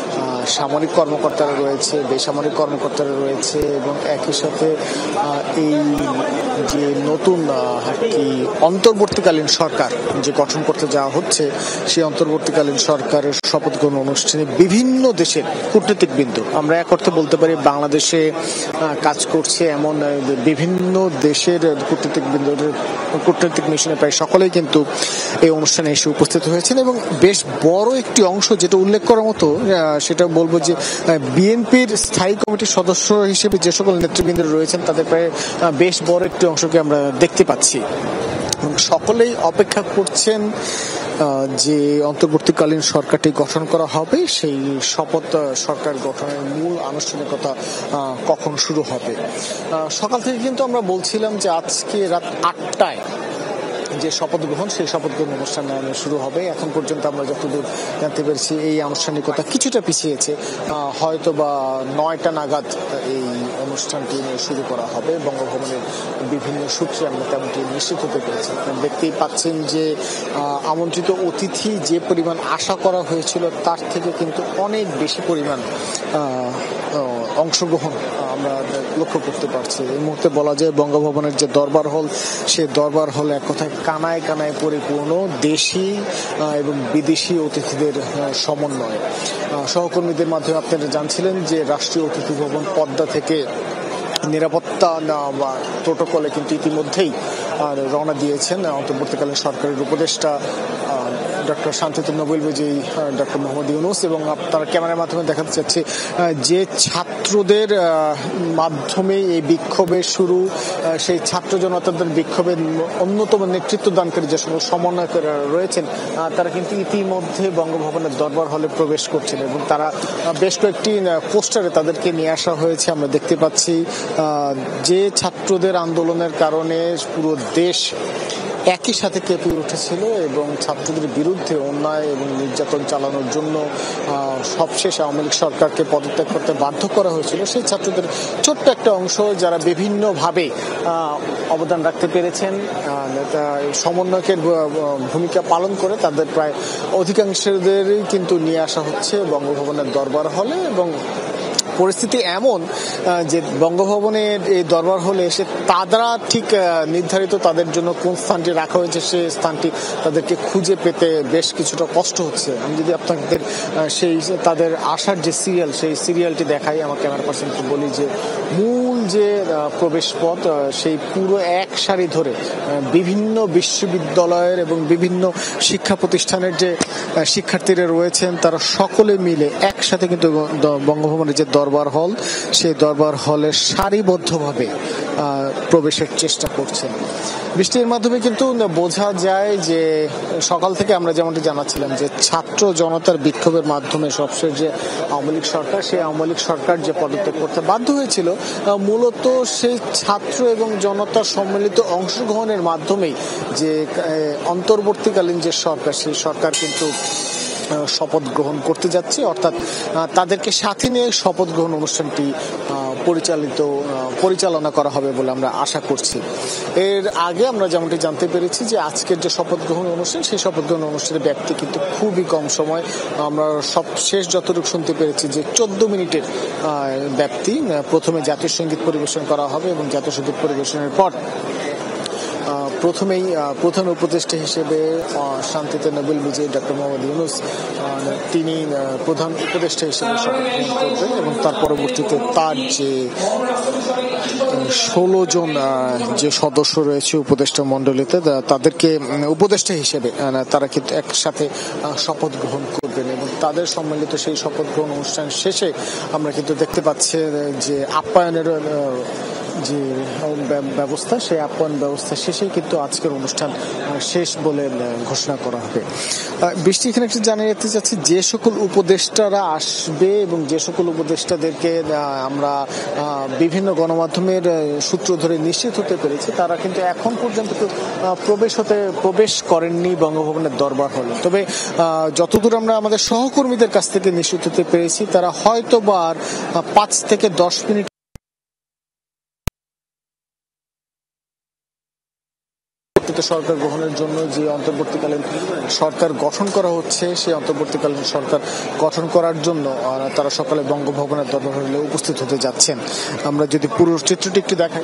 সামরিক কর্মকর্তারা রয়েছে, বেসামরিক কর্মকর্তারা রয়েছে এবং একই সাথে এই যে নতুন কি অন্তর্বর্তীকালীন সরকার যে গঠন করতে যাওয়া হচ্ছে, সেই অন্তর্বর্তীকালীন সরকারের শপথ গ্রহণ অনুষ্ঠানে বিভিন্ন দেশের কূটনীতিকবৃন্দ, আমরা এক অর্থে বলতে পারি বাংলাদেশে কাজ করছে এমন বিভিন্ন দেশের কূটনীতিকবৃন্দ, কূটনৈতিক মিশনে প্রায় সকলেই কিন্তু এই অনুষ্ঠানে এসে উপস্থিত হয়েছেন এবং বেশ বড় একটি অংশ যেটা উল্লেখ করার মতো সেটা বলবো যে বিএনপির স্থায়ী কমিটির সদস্য হিসেবে যে সকল নেতৃবৃন্দ রয়েছেন তাদের প্রায় বেশ বড় একটি অংশকে আমরা দেখতে পাচ্ছি এবং সকলেই অপেক্ষা করছেন যে অন্তর্বর্তীকালীন সরকারটি গঠন করা হবে, সেই শপথ সরকার গঠনের মূল আনুষ্ঠানিকতা কখন শুরু হবে। সকাল থেকে কিন্তু আমরা বলছিলাম যে আজকে রাত আটটায় যে শপথ গ্রহণ, সেই শপথ গ্রহণ অনুষ্ঠান শুরু হবে। এখন পর্যন্ত আমরা যতদূর জানতে পেরেছি এই আনুষ্ঠানিকতা কিছুটা পিছিয়েছে, হয়তো বা নয়টা নাগাদ এই অনুষ্ঠানটি শুরু করা হবে। বঙ্গভবনের বিভিন্ন সূত্রে আমরা তেমনটি নিশ্চিত হতে পেরেছি। দেখতেই পাচ্ছেন যে আমন্ত্রিত অতিথি যে পরিমাণ আশা করা হয়েছিল তার থেকে কিন্তু অনেক বেশি পরিমাণ অংশগ্রহণ আমরা লক্ষ্য করতে পারছি। এই মুহূর্তে বলা যায় বঙ্গভবনের যে দরবার হল, সে দরবার হল এক কথায় কানায় কানায় পরিপূর্ণ দেশি এবং বিদেশি অতিথিদের সমন্বয়। সহকর্মীদের মাধ্যমে আপনারা জানছিলেন যে রাষ্ট্রীয় অতিথি ভবন পদ্মা থেকে নিরাপত্তা বা প্রোটোকলে কিন্তু ইতিমধ্যেই রওনা দিয়েছেন অন্তর্বর্তীকালীন সরকারের উপদেষ্টা ডক্টর শান্তিতে নোবেল বিজয়ী ডক্টর মোহাম্মদ ইউনূস এবং আপনার ক্যামেরার মাধ্যমে দেখাতে চাচ্ছি যে ছাত্রদের মাধ্যমে এই বিক্ষোভের শুরু, সেই ছাত্র জনতাদের বিক্ষোভের অন্যতম নেতৃত্ব দানকারী যে সকল সমন্বয়করা রয়েছেন তারা কিন্তু ইতিমধ্যে বঙ্গভবনের দরবার হলে প্রবেশ করছেন এবং তারা বেশ কয়েকটি পোস্টারে তাদেরকে নিয়ে আসা হয়েছে। আমরা দেখতে পাচ্ছি যে ছাত্রদের আন্দোলনের কারণে পুরো দেশ একই সাথে কেঁপে উঠেছিল এবং ছাত্রদের বিরুদ্ধে অন্যায় এবং নির্যাতন চালানোর জন্য সবশেষ আওয়ামী লীগ সরকারকে পদত্যাগ করতে বাধ্য করা হয়েছিল, সেই ছাত্রদের ছোট্ট একটা অংশ যারা বিভিন্নভাবে অবদান রাখতে পেরেছেন, সমন্বয়কের ভূমিকা পালন করে তাদের প্রায় অধিকাংশদেরই কিন্তু নিয়ে আসা হচ্ছে বঙ্গভবনের দরবার হলে। এবং পরিস্থিতি এমন যে বঙ্গভবনের এই দরবার হলে এসে তারা ঠিক নির্ধারিত তাদের জন্য কোন স্থানটি রাখা হয়েছে সেই স্থানটি তাদেরকে খুঁজে পেতে বেশ কিছুটা কষ্ট হচ্ছে। আমি যদি আপনাদের সেই তাদের আসার যে সিরিয়াল, সেই সিরিয়ালটি দেখাই, আমার ক্যামেরা পার্সনকে বলি যে মূল যে প্রবেশ পথ সেই পুরো এক সারি ধরে বিভিন্ন বিশ্ববিদ্যালয়ের এবং বিভিন্ন শিক্ষা প্রতিষ্ঠানের যে শিক্ষার্থীরা রয়েছেন তারা সকলে মিলে একসাথে কিন্তু বঙ্গভবনের যে দরবার হল, সেই দরবার হলে সারিবদ্ধভাবে প্রবেশের চেষ্টা করছেন। বৃষ্টির মাধ্যমে কিন্তু বোঝা যায় যে সকাল থেকে আমরা যেমনটি জানাচ্ছিলাম যে ছাত্র জনতার বিক্ষোভের মাধ্যমে সবশেষ যে আওয়ামী লীগ সরকার, সেই আওয়ামী লীগ সরকার যে পদত্যাগ করতে বাধ্য হয়েছিল, মূলত সেই ছাত্র এবং জনতার সম্মিলিত অংশগ্রহণের মাধ্যমেই যে অন্তর্বর্তীকালীন যে সরকার, সেই সরকার কিন্তু শপথ গ্রহণ করতে যাচ্ছে, অর্থাৎ তাদেরকে সাথে নিয়ে শপথ গ্রহণ অনুষ্ঠানটি পরিচালিত পরিচালনা করা হবে বলে আমরা আশা করছি। এর আগে আমরা যেমনটি জানতে পেরেছি যে আজকের যে শপথ গ্রহণ অনুষ্ঠান, সেই শপথ গ্রহণ অনুষ্ঠানের ব্যাপ্তি কিন্তু খুবই কম সময়। আমরা সব শেষ যতটুকু শুনতে পেরেছি যে চোদ্দ মিনিটের ব্যাপ্তি। প্রথমে জাতীয় সঙ্গীত পরিবেশন করা হবে এবং জাতীয় সঙ্গীত পরিবেশনের পর প্রথমেই প্রধান উপদেষ্টা হিসেবে শান্তিতে নোবেল বিজয়ী ডক্টর মোহাম্মদ ইউনূস তিনি প্রধান উপদেষ্টা হিসেবে শপথ গ্রহণ করবেন এবং তার পরবর্তীতে তার যে ষোলো জন যে সদস্য রয়েছে উপদেষ্টা মণ্ডলীতে তাদেরকে উপদেষ্টা হিসেবে তারা কিন্তু একসাথে শপথ গ্রহণ করবেন এবং তাদের সম্মিলিত সেই শপথ গ্রহণ অনুষ্ঠান শেষে আমরা কিন্তু দেখতে পাচ্ছি যে আপ্যায়নের যে ব্যবস্থা, সেই আপ্যায়ন ব্যবস্থা শেষেই কিন্তু আজকের অনুষ্ঠান শেষ বলে ঘোষণা করা হবে। বৃষ্টি এখানে একটু জানিয়ে রাখতে চাচ্ছি যে সকল উপদেষ্টারা আসবে এবং যে সকল উপদেষ্টাদেরকে আমরা বিভিন্ন গণমাধ্যমের সূত্র ধরে নিশ্চিত হতে পেরেছি তারা কিন্তু এখন পর্যন্ত প্রবেশ হতে প্রবেশ করেননি বঙ্গভবনের দরবার হলে। তবে যতদূর আমরা আমাদের সহকর্মীদের কাছ থেকে নিশ্চিত হতে পেরেছি তারা হয়তো বা আর পাঁচ থেকে দশ মিনিট নির্ধারিত সরকার গ্রহণের জন্য যে অন্তর্বর্তীকালীন সরকার গঠন করা হচ্ছে, সেই অন্তর্বর্তীকালীন সরকার গঠন করার জন্য তারা সকালে বঙ্গভবনের দরবার হলে উপস্থিত হতে যাচ্ছেন। আমরা যদি পুরো চিত্রটি একটু দেখাই,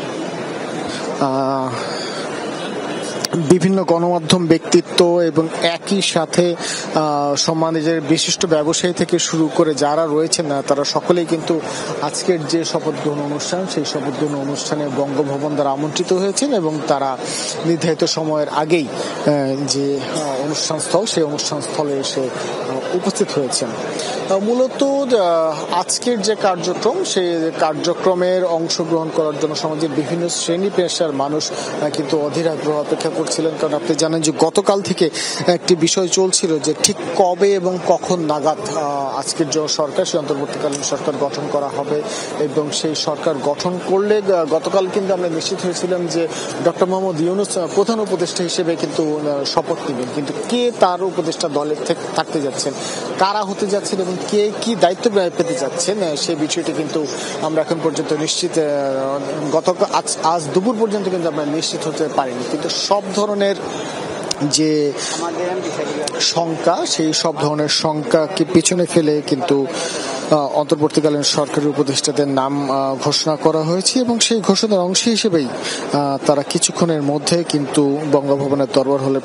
বিভিন্ন গণমাধ্যম ব্যক্তিত্ব এবং একই সাথে সমাজের বিশিষ্ট ব্যবসায়ী থেকে শুরু করে যারা রয়েছেন না তারা সকলেই কিন্তু আজকের যে শপথ গ্রহণ অনুষ্ঠান সেই শপথ গ্রহণ অনুষ্ঠানে বঙ্গভবন দ্বারা আমন্ত্রিত হয়েছেন এবং তারা নির্ধারিত সময়ের আগেই যে অনুষ্ঠান স্থল সেই অনুষ্ঠান স্থলে এসে উপস্থিত হয়েছেন। মূলত আজকের যে কার্যক্রম সেই কার্যক্রমের অংশগ্রহণ করার জন্য সমাজের বিভিন্ন শ্রেণী পেশার মানুষ কিন্তু অধীর আগ্রহ অপেক্ষা করছিলেন। কারণ আপনি জানেন যে গতকাল থেকে একটি বিষয় চলছিল যে ঠিক কবে এবং কখন নাগাদ আজকের যে সরকার সেই অন্তর্বর্তীকালীন সরকার গঠন করা হবে এবং সেই সরকার গঠন করলে গতকাল কিন্তু আমরা নিশ্চিত হয়েছিলাম যে ডক্টর মোহাম্মদ ইউনূস প্রধান উপদেষ্টা হিসেবে কিন্তু শপথ নেবেন, কিন্তু কে তার উপদেষ্টা দলে থাকতে যাচ্ছেন, কারা হতে যাচ্ছেন এবং কে কি দায়িত্ব পেতে যাচ্ছেন সেই বিষয়টি কিন্তু আমরা এখন পর্যন্ত নিশ্চিত গতকাল আজ দুপুর পর্যন্ত কিন্তু আমরা নিশ্চিত হতে পারিনি। কিন্তু সব ধরনের যে শঙ্কা সেই সব ধরনের শঙ্কাকে পিছনে ফেলে কিন্তু অন্তর্বর্তীকালীন সরকারি উপদেষ্টাদের নাম ঘোষণা করা হয়েছে এবং সেই ঘোষণার অংশ হিসেবেই তারা কিছুক্ষণের মধ্যে কিন্তু বঙ্গভবনের দরবার হলে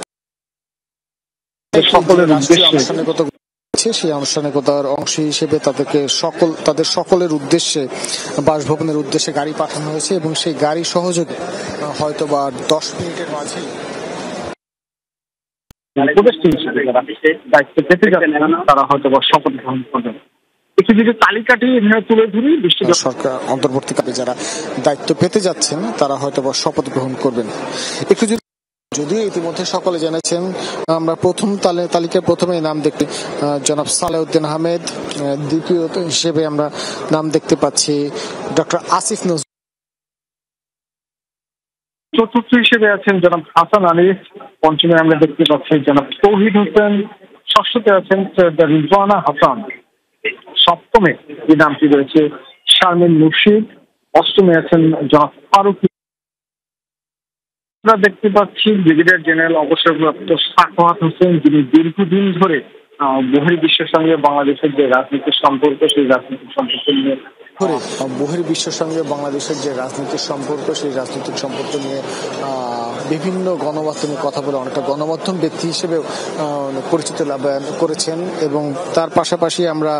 সকলের আনুষ্ঠানিকতা সেই আনুষ্ঠানিকতার অংশ হিসেবে তাদেরকে সকল তাদের সকলের উদ্দেশ্যে বাসভবনের উদ্দেশ্যে গাড়ি পাঠানো হয়েছে এবং সেই গাড়ি সহযোগে হয়তো বা দশ মিনিটের মাঝে উপদেষ্টা হিসেবে যারা দায়িত্ব পেতে যাচ্ছেন তারা হয়তো বা শপথ গ্রহণ করবেন। একটু যদি তালিকাটি তুলে ধরি, সরকার অন্তর্বর্তীকালে যারা দায়িত্ব পেতে যাচ্ছেন তারা হয়তো বা শপথ গ্রহণ করবেন। একটু যদি যদিও ইতিমধ্যে সকলে জেনেছেন, আমরা প্রথম তালিকায় প্রথমে নাম দেখতে জনাব সালেউদ্দিন আহমেদ, দ্বিতীয় হিসেবে আমরা নাম দেখতে পাচ্ছি ডক্টর আসিফ নজরুল, চতুর্থ হিসেবে আছেন জনাব হাসান আলী, পঞ্চমে আমরা দেখতে পাচ্ছি জনাব তৌহিদ হোসেন, ষষ্ঠতে আছেন রিজওয়ানা হাসান, সপ্তমে যে নামটি রয়েছে শারমিন মুর্শিদ, অষ্টমে আছেন জনাব ফারুক। আমরা দেখতে পাচ্ছি ব্রিগেডিয়ার জেনারেল অবসরপ্রাপ্ত সাখাওয়াত হোসেন, যিনি দীর্ঘদিন ধরে বহির্বিশ্বের সঙ্গে বাংলাদেশের যে রাজনীতির সম্পর্ক সেই রাজনৈতিক সম্পর্ক নিয়ে বহির্বিশ্বের সঙ্গে বাংলাদেশের যে রাজনৈতিক সম্পর্ক সেই রাজনৈতিক সম্পর্ক নিয়ে বিভিন্ন গণমাধ্যমে কথা বলে অনেকটা গণমাধ্যম ব্যক্তি হিসেবে পরিচিত লাভ করেছেন এবং তার পাশাপাশি আমরা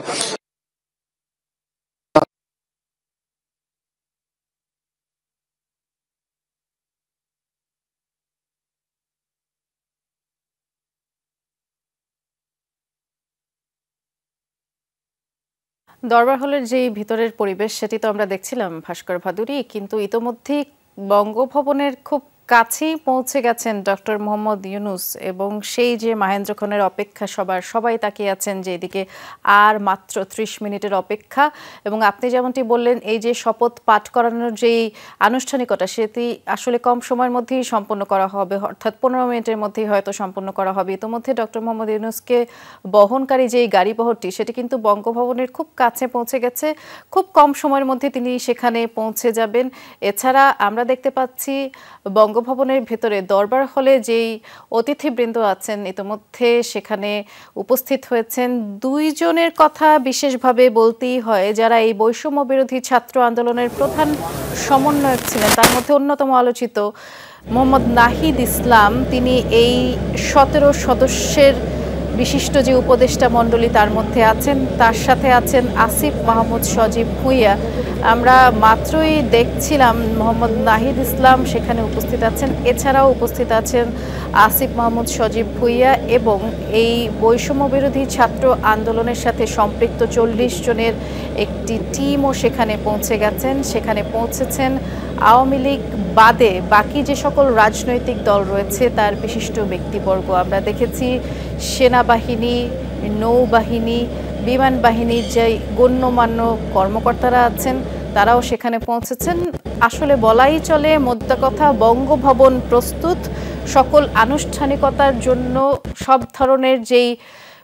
দরবার হলের যে ভিতরের পরিবেশ সেটি তো আমরা দেখছিলাম ভাস্কর ভাদুরী, কিন্তু ইতোমধ্যেই বঙ্গভবনের খুব কাছেই পৌঁছে গেছেন ডক্টর মোহাম্মদ ইউনূস এবং সেই যে মাহেন্দ্রক্ষণের অপেক্ষা সবার সবাই তাকিয়ে আছেন যে এদিকে আর মাত্র ত্রিশ মিনিটের অপেক্ষা। এবং আপনি যেমনটি বললেন এই যে শপথ পাঠ করানোর যেই আনুষ্ঠানিকতা সেটি আসলে কম সময়ের মধ্যেই সম্পন্ন করা হবে, অর্থাৎ পনেরো মিনিটের মধ্যেই হয়তো সম্পন্ন করা হবে। ইতোমধ্যে ডক্টর মোহাম্মদ ইউনূসকে বহনকারী যেই গাড়িবহরটি সেটি কিন্তু বঙ্গভবনের খুব কাছে পৌঁছে গেছে, খুব কম সময়ের মধ্যে তিনি সেখানে পৌঁছে যাবেন। এছাড়া আমরা দেখতে পাচ্ছি বঙ্গ বঙ্গভবনের ভেতরে দরবার হলে যেই অতিথিবৃন্দ আছেন ইতিমধ্যে সেখানে উপস্থিত হয়েছেন। দুইজনের কথা বিশেষভাবে বলতেই হয় যারা এই বৈষম্য বিরোধী ছাত্র আন্দোলনের প্রধান সমন্বয়ক ছিলেন, তার মধ্যে অন্যতম আলোচিত মোহাম্মদ নাহিদ ইসলাম। তিনি এই সতেরো সদস্যের বিশিষ্ট যে উপদেষ্টা মণ্ডলী তার মধ্যে আছেন, তার সাথে আছেন আসিফ মাহমুদ সজীব ভুঁইয়া। আমরা মাত্রই দেখছিলাম মোহাম্মদ নাহিদ ইসলাম সেখানে উপস্থিত আছেন, এছাড়াও উপস্থিত আছেন আসিফ মাহমুদ সজীব ভুঁইয়া এবং এই বৈষম্য বিরোধী ছাত্র আন্দোলনের সাথে সম্পৃক্ত চল্লিশ জনের একটি টিমও সেখানে পৌঁছে গেছেন। সেখানে পৌঁছেছেন আওয়ামী লীগ বাদে বাকি যে সকল রাজনৈতিক দল রয়েছে তার বিশিষ্ট ব্যক্তিবর্গ। আমরা দেখেছি সেনাবাহিনী, নৌবাহিনী, বিমান বাহিনীর যে গণ্যমান্য কর্মকর্তারা আছেন তারাও সেখানে পৌঁছেছেন। আসলে বলাই চলে মোদ্দা কথা বঙ্গভবন প্রস্তুত সকল আনুষ্ঠানিকতার জন্য। সব ধরনের যেই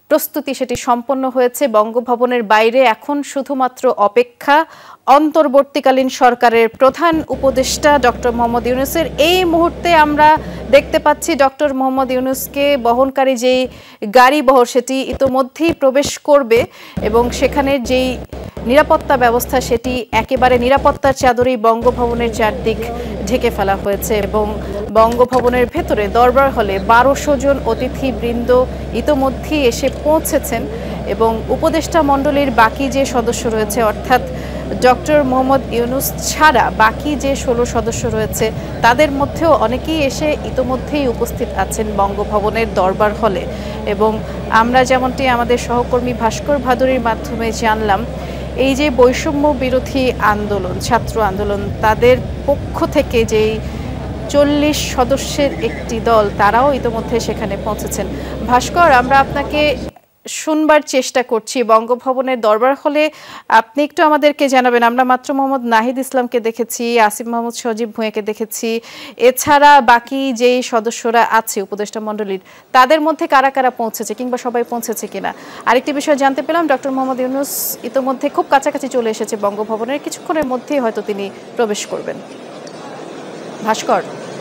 প্রস্তুতি সেটি সম্পন্ন হয়েছে বঙ্গভবনের বাইরে। এখন শুধুমাত্র অপেক্ষা অন্তর্বর্তীকালীন সরকারের প্রধান উপদেষ্টা ডক্টর মোহাম্মদ ইউনূসের। এই মুহূর্তে আমরা দেখতে পাচ্ছি ডক্টর মোহাম্মদ ইউনূসকে বহনকারী যেই গাড়িবহর সেটি ইতোমধ্যেই প্রবেশ করবে এবং সেখানে যেই নিরাপত্তা ব্যবস্থা সেটি একেবারে নিরাপত্তার চাদরেই বঙ্গভবনের চারদিক ঢেকে ফেলা হয়েছে এবং বঙ্গভবনের ভেতরে দরবার হলে বারোশো জন অতিথিবৃন্দ ইতোমধ্যেই এসে পৌঁছেছেন এবং উপদেষ্টা মণ্ডলীর বাকি যে সদস্য রয়েছে অর্থাৎ ডক্টর মোহাম্মদ ইউনূস ছাড়া বাকি যে ষোলো সদস্য রয়েছে তাদের মধ্যেও অনেকেই এসে ইতোমধ্যেই উপস্থিত আছেন বঙ্গভবনের দরবার হলে। এবং আমরা যেমনটি আমাদের সহকর্মী ভাস্কর ভাদুরীর মাধ্যমে জানলাম, এই যে বৈষম্য বিরোধী আন্দোলন, ছাত্র আন্দোলন, তাদের পক্ষ থেকে যেই চল্লিশ সদস্যের একটি দল তারাও ইতোমধ্যে সেখানে পৌঁছেছেন। ভাস্কর, আমরা আপনাকে শুনবার চেষ্টা করছি বঙ্গভবনের দরবার হলে, আপনি একটু আমাদেরকে জানাবেন। আমরা মাত্র মোহাম্মদ নাহিদ ইসলামকে দেখেছি, আসিফ মাহমুদ সজীব ভূঁইয়াকে দেখেছি, এছাড়া বাকি যেই সদস্যরা আছে উপদেষ্টা মণ্ডলীর তাদের মধ্যে কারা কারা পৌঁছেছে কিংবা সবাই পৌঁছেছে কিনা। আরেকটি বিষয় জানতে পেলাম, ডক্টর মোহাম্মদ ইউনূস ইতোমধ্যে খুব কাছাকাছি চলে এসেছে বঙ্গভবনের, কিছুক্ষণের মধ্যেই হয়তো তিনি প্রবেশ করবেন। ভাস্কর,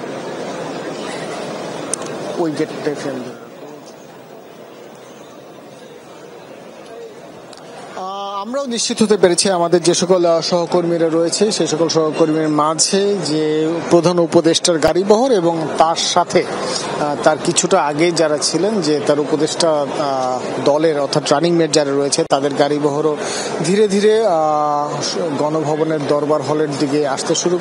ওই গেটটাই ফেলবে। আমরাও নিশ্চিত হতে পেরেছি আমাদের যে সকল সহকর্মীরা রয়েছে সেই সকল সহকর্মীর মাঝে যে প্রধান উপদেষ্টার গাড়িবহর এবং তার সাথে তার কিছুটা আগে যারা ছিলেন যে তার উপদেষ্টা দলের অর্থাৎ রানিং মেট যারা রয়েছে তাদের গাড়িবহরও ধীরে ধীরে গণভবনের দরবার হলের দিকে আসতে শুরু।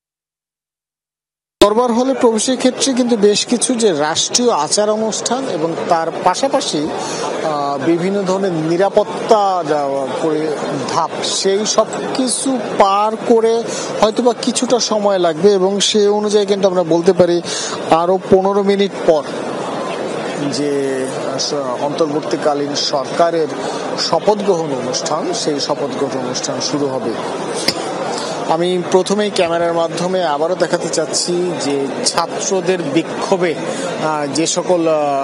দরবার হলে প্রবেশের ক্ষেত্রে কিন্তু বেশ কিছু যে রাষ্ট্রীয় আচার অনুষ্ঠান এবং তার পাশাপাশি বিভিন্ন ধরনের নিরাপত্তা ধাপ সেই সব কিছু পার করে হয়তোবা কিছুটা সময় লাগবে এবং সেই অনুযায়ী কিন্তু আমরা বলতে পারি আরো পনেরো মিনিট পর যে অন্তর্বর্তীকালীন সরকারের শপথ গ্রহণ অনুষ্ঠান সেই শপথ গ্রহণ অনুষ্ঠান শুরু হবে। আমি প্রথমেই ক্যামেরার মাধ্যমে আবারও দেখাতে চাচ্ছি যে ছাত্রদের বিক্ষোভে যে সকল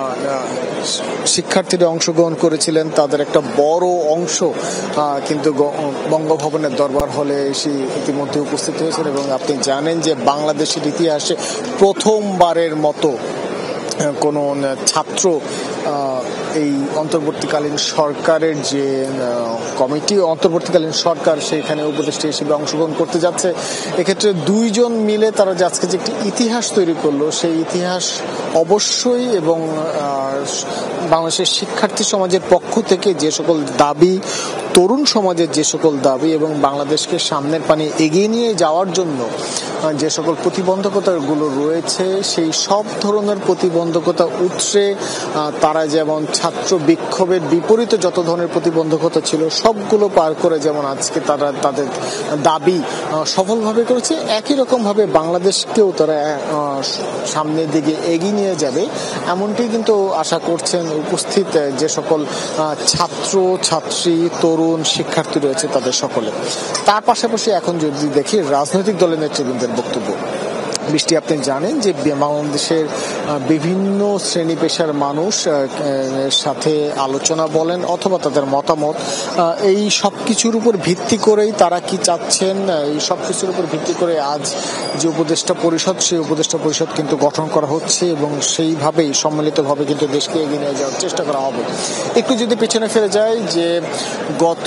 শিক্ষার্থীরা অংশগ্রহণ করেছিলেন তাদের একটা বড় অংশ কিন্তু বঙ্গভবনের দরবার হলে এসে ইতিমধ্যে উপস্থিত হয়েছেন এবং আপনি জানেন যে বাংলাদেশের ইতিহাসে প্রথমবারের মতো কোন ছাত্র এই অন্তর্বর্তীকালীন সরকারের যে কমিটি অন্তর্বর্তীকালীন সরকার সেখানে উপদেষ্টা হিসেবে অংশগ্রহণ করতে যাচ্ছে। এক্ষেত্রে দুইজন মিলে তারা যে আজকে যে একটি ইতিহাস তৈরি করলো সেই ইতিহাস অবশ্যই এবং বাংলাদেশের শিক্ষার্থী সমাজের পক্ষ থেকে যে সকল দাবি, তরুণ সমাজের যে সকল দাবি এবং বাংলাদেশকে সামনের পানে এগিয়ে নিয়ে যাওয়ার জন্য যে সকল প্রতিবন্ধকতাগুলো রয়েছে সেই সব ধরনের প্রতিবন্ধকতা উৎসে তারা যেমন ছাত্র বিক্ষোভের বিপরীতে যত ধরনের প্রতিবন্ধকতা ছিল সবগুলো পার করে যেমন আজকে তারা তাদের দাবি সফলভাবে করেছে, একই রকম ভাবে বাংলাদেশকেও তারা সামনের দিকে এগিয়ে নিয়ে যাবে এমনটি কিন্তু আশা করছেন উপস্থিত যে সকল ছাত্র ছাত্রী তরুণ শিক্ষার্থী রয়েছে তাদের সকলে। তার পাশাপাশি এখন যদি দেখি রাজনৈতিক দলের নেতৃবৃন্দের বক্তব্য, বৃষ্টি আপনি জানেন যে বাংলাদেশের বিভিন্ন শ্রেণী পেশার মানুষ সাথে আলোচনা বলেন অথবা তাদের মতামত এই সব কিছুর উপর ভিত্তি করেই তারা কি চাচ্ছেন এই সব কিছুর উপর ভিত্তি করে আজ যে উপদেষ্টা পরিষদ সেই উপদেষ্টা পরিষদ কিন্তু গঠন করা হচ্ছে এবং সেইভাবেই সম্মিলিতভাবে কিন্তু দেশকে এগিয়ে নিয়ে যাওয়ার চেষ্টা করা হবে। একটু যদি পেছনে ফিরে যায় যে গত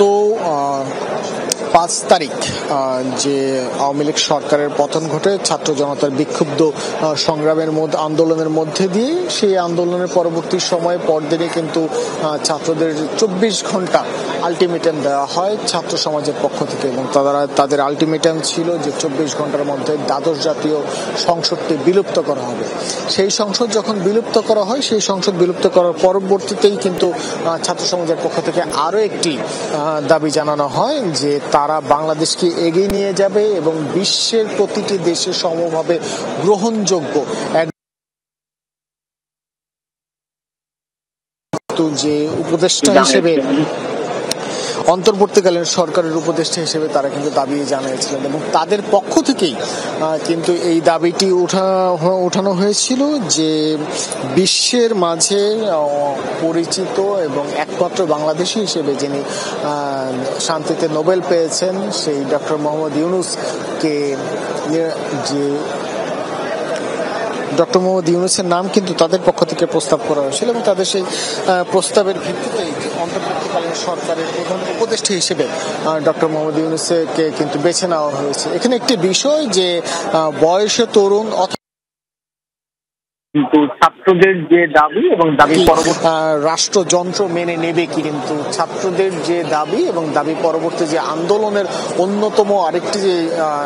পাঁচ তারিখ যে আওয়ামী লীগ সরকারের পতন ঘটে ছাত্র জনতার বিক্ষুব্ধ সংগ্রামের মধ্যে আন্দোলনের মধ্যে দিয়ে সেই আন্দোলনের পরবর্তী সময়ে পরদিনে কিন্তু ছাত্রদের চব্বিশ ঘন্টা আলটিমেটাম দেওয়া হয় ছাত্র সমাজের পক্ষ থেকে এবং তারা তাদের আলটিমেটাম ছিল যে চব্বিশ ঘন্টার মধ্যে দ্বাদশ জাতীয় সংসদটি বিলুপ্ত করা হবে। সেই সংসদ যখন বিলুপ্ত করা হয় সেই সংসদ বিলুপ্ত করার পরবর্তীতেই কিন্তু ছাত্র সমাজের পক্ষ থেকে আরো একটি দাবি জানানো হয় যে তারা বাংলাদেশকে এগিয়ে নিয়ে যাবে এবং বিশ্বের প্রতিটি দেশে সমভাবে গ্রহণযোগ্য যে উপদেষ্টা হিসেবে অন্তর্বর্তীকালীন সরকারের উপদেষ্টা হিসেবে তারা কিন্তু দাবি জানিয়েছিলেন এবং তাদের পক্ষ থেকেই কিন্তু এই দাবিটি উঠা উঠানো হয়েছিল যে বিশ্বের মাঝে পরিচিত এবং একমাত্র বাংলাদেশী হিসেবে যিনি শান্তিতে নোবেল পেয়েছেন সেই ডক্টর মোহাম্মদ ইউনূসকে যে ডক্টর মোহাম্মদ ইউনূসের নাম কিন্তু তাদের পক্ষ থেকে প্রস্তাব করা হয়েছিল এবং তাদের সেই প্রস্তাবের ভিত্তিতে অন্তর্বর্তীকালীন সরকারের প্রধান উপদেষ্টা হিসেবে ডক্টর মোহাম্মদ ইউনূসকে কিন্তু বেছে নেওয়া হয়েছে। এখানে একটি বিষয় যে বয়সে তরুণ কিন্তু ছাত্রদের যে দাবি এবং দাবি পরবর্তী রাষ্ট্রযন্ত্র মেনে নেবে কি, কিন্তু ছাত্রদের যে দাবি এবং দাবি পরবর্তী যে আন্দোলনের অন্যতম আরেকটি যে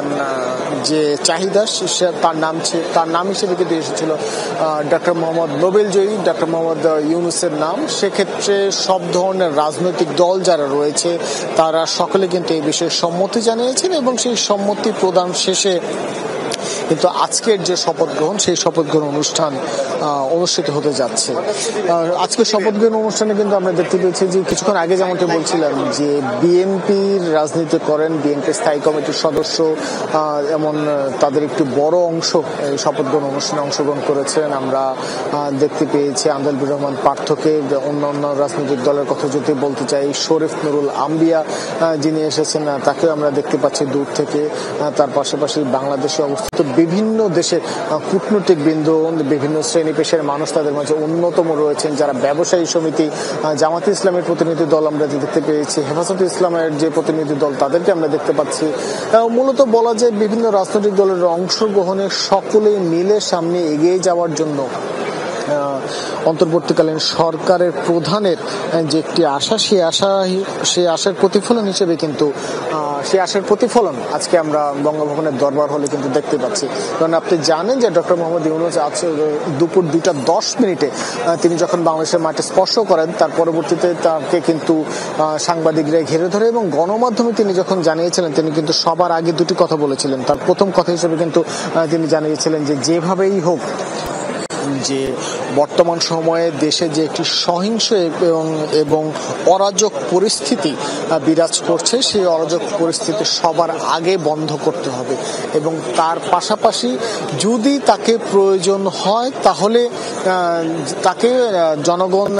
যে চাহিদা তার নাম তার নাম হিসেবে কিন্তু এসেছিল ডক্টর মোহাম্মদ নোবেলজয়ী ডক্টর মোহাম্মদ ইউনূসের নাম। সেক্ষেত্রে সব ধরনের রাজনৈতিক দল যারা রয়েছে তারা সকলে কিন্তু এই বিষয়ে সম্মতি জানিয়েছেন এবং সেই সম্মতি প্রদান শেষে কিন্তু আজকের যে শপথ গ্রহণ সেই শপথ গ্রহণ অনুষ্ঠান অনুষ্ঠিত হতে যাচ্ছে। আজকের শপথ গ্রহণ অনুষ্ঠানে কিন্তু আমরা দেখতে পেয়েছি যে কিছুক্ষণ আগে যেমনটি বলছিলাম যে বিএনপির রাজনীতি করেন, বিএনপির স্থায়ী কমিটির সদস্য এমন তাদের একটি বড় অংশ এই শপথ গ্রহণ অনুষ্ঠানে অংশগ্রহণ করেছেন। আমরা দেখতে পেয়েছি আন্দালবুর রহমান পার্থকে, অন্যান্য রাজনৈতিক দলের কথা যদি বলতে চাই শরীফ নুরুল আম্বিয়া যিনি এসেছেন তাকেও আমরা দেখতে পাচ্ছি দূর থেকে। তার পাশাপাশি বাংলাদেশে অবস্থিত বিভিন্ন দেশের কূটনৈতিক বৃন্দ, বিভিন্ন শ্রেণী পেশার মানুষ তাদের মাঝে অন্যতম রয়েছেন, যারা ব্যবসায়ী সমিতি, জামাতে ইসলামের প্রতিনিধি দল আমরা দেখতে পেয়েছি, হেফাজতে ইসলামের যে প্রতিনিধি দল তাদেরকে আমরা দেখতে পাচ্ছি। মূলত বলা যায় বিভিন্ন রাজনৈতিক দলের অংশগ্রহণে সকলে মিলে সামনে এগিয়ে যাওয়ার জন্য অন্তর্বর্তীকালীন সরকারের প্রধানের যে একটি আশা, সেই আশা সেই আশার প্রতিফলন হিসেবে কিন্তু সেই আশার প্রতিফলন আজকে আমরা বঙ্গভবনের দরবার হলে কিন্তু দেখতে পাচ্ছি। কারণ আপনি জানেন যে ডক্টর মোহাম্মদ ইউনূস আছে দুপুর দুইটা দশ মিনিটে তিনি যখন বাংলাদেশের মাঠে স্পর্শ করেন তার পরবর্তীতে তাকে কিন্তু সাংবাদিকরা ঘিরে ধরে এবং গণমাধ্যমে তিনি যখন জানিয়েছিলেন তিনি কিন্তু সবার আগে দুটি কথা বলেছিলেন। তার প্রথম কথা হিসেবে কিন্তু তিনি জানিয়েছিলেন যে যেভাবেই হোক যে বর্তমান সময়ে দেশে যে একটি সহিংস এবং এবং অরাজক পরিস্থিতি বিরাজ করছে সেই অরাজক পরিস্থিতি সবার আগে বন্ধ করতে হবে এবং তার পাশাপাশি যদি তাকে প্রয়োজন হয় তাহলে তাকে জনগণ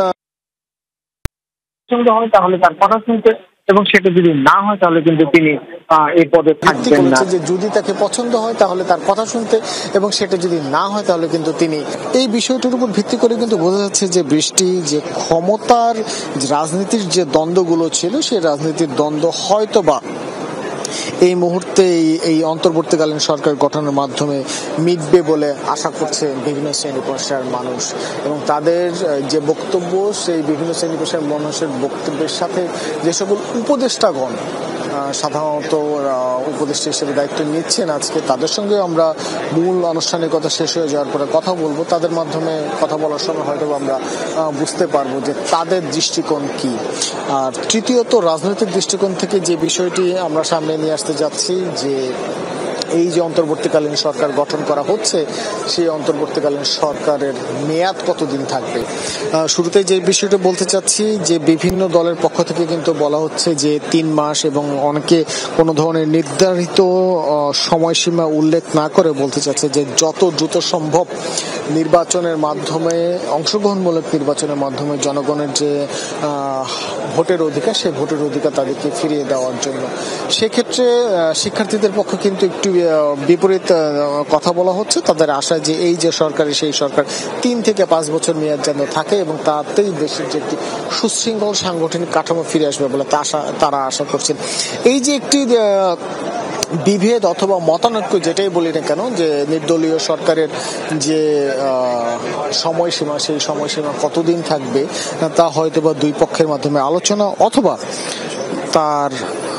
হয় তাহলে তার কথা শুনতে এবং সেটা যদি না হয় তাহলে কিন্তু তিনি এই পদে থাকবেন না। যে যদি তাকে পছন্দ হয় তাহলে তার কথা শুনতে এবং সেটা যদি না হয় তাহলে কিন্তু তিনি এই বিষয়টির উপর ভিত্তি করে কিন্তু বোঝা যাচ্ছে যে বৃষ্টি যে ক্ষমতার রাজনীতির যে দ্বন্দ্বগুলো ছিল সেই রাজনীতির দ্বন্দ্ব হয়তোবা এই মুহূর্তে এই অন্তর্বর্তীকালীন সরকার গঠনের মাধ্যমে মিটবে বলে আশা করছে বিভিন্ন শ্রেণী পেশার মানুষ এবং তাদের যে বক্তব্য সেই বিভিন্ন শ্রেণী পেশার মানুষের বক্তব্যের সাথে যে সকল উপদেষ্টাগণ সাধারণত উপদেষ্টা হিসেবে দায়িত্ব নিচ্ছেন আজকে তাদের সঙ্গে আমরা মূল আনুষ্ঠানিকতা শেষ হয়ে যাওয়ার পরে কথা বলবো। তাদের মাধ্যমে কথা বলার সময় হয়তো আমরা বুঝতে পারবো যে তাদের দৃষ্টিকোণ কি। আর তৃতীয়ত রাজনৈতিক দৃষ্টিকোণ থেকে যে বিষয়টি আমরা সামনে নিয়ে আসতে যাচ্ছি যে এই যে অন্তর্বর্তীকালীন সরকার গঠন করা হচ্ছে সেই অন্তর্বর্তীকালীন সরকারের মেয়াদ কতদিন থাকবে। শুরুতে যে বিষয়টা বলতে চাচ্ছি যে বিভিন্ন দলের পক্ষ থেকে কিন্তু বলা হচ্ছে যে তিন মাস এবং অনেকে কোনো ধরনের নির্ধারিত সময়সীমা উল্লেখ না করে বলতে চাচ্ছে যে যত দ্রুত সম্ভব নির্বাচনের মাধ্যমে অংশগ্রহণমূলক নির্বাচনের মাধ্যমে জনগণের যে ভোটের অধিকার সেই ভোটের অধিকার তাদেরকে ফিরিয়ে দেওয়ার জন্য। সেক্ষেত্রে শিক্ষার্থীদের পক্ষে কিন্তু একটু বিপরীত কথা বলা হচ্ছে। তাদের আশা যে এই যে সরকারের সেই সরকার তিন থেকে পাঁচ বছর মেয়াদ যেন থাকে এবং তাতেই দেশের যে একটি সুশৃঙ্খল সাংগঠনিক কাঠামো ফিরে আসবে বলে তারা আশা করছেন। এই যে একটি বিভেদ অথবা মতানৈক্য যেটাই বলি না কেন যে নির্দলীয় সরকারের যে সময়সীমা সেই সময়সীমা কতদিন থাকবে তা হয়তোবা দুই পক্ষের মাধ্যমে আলোচনা অথবা তার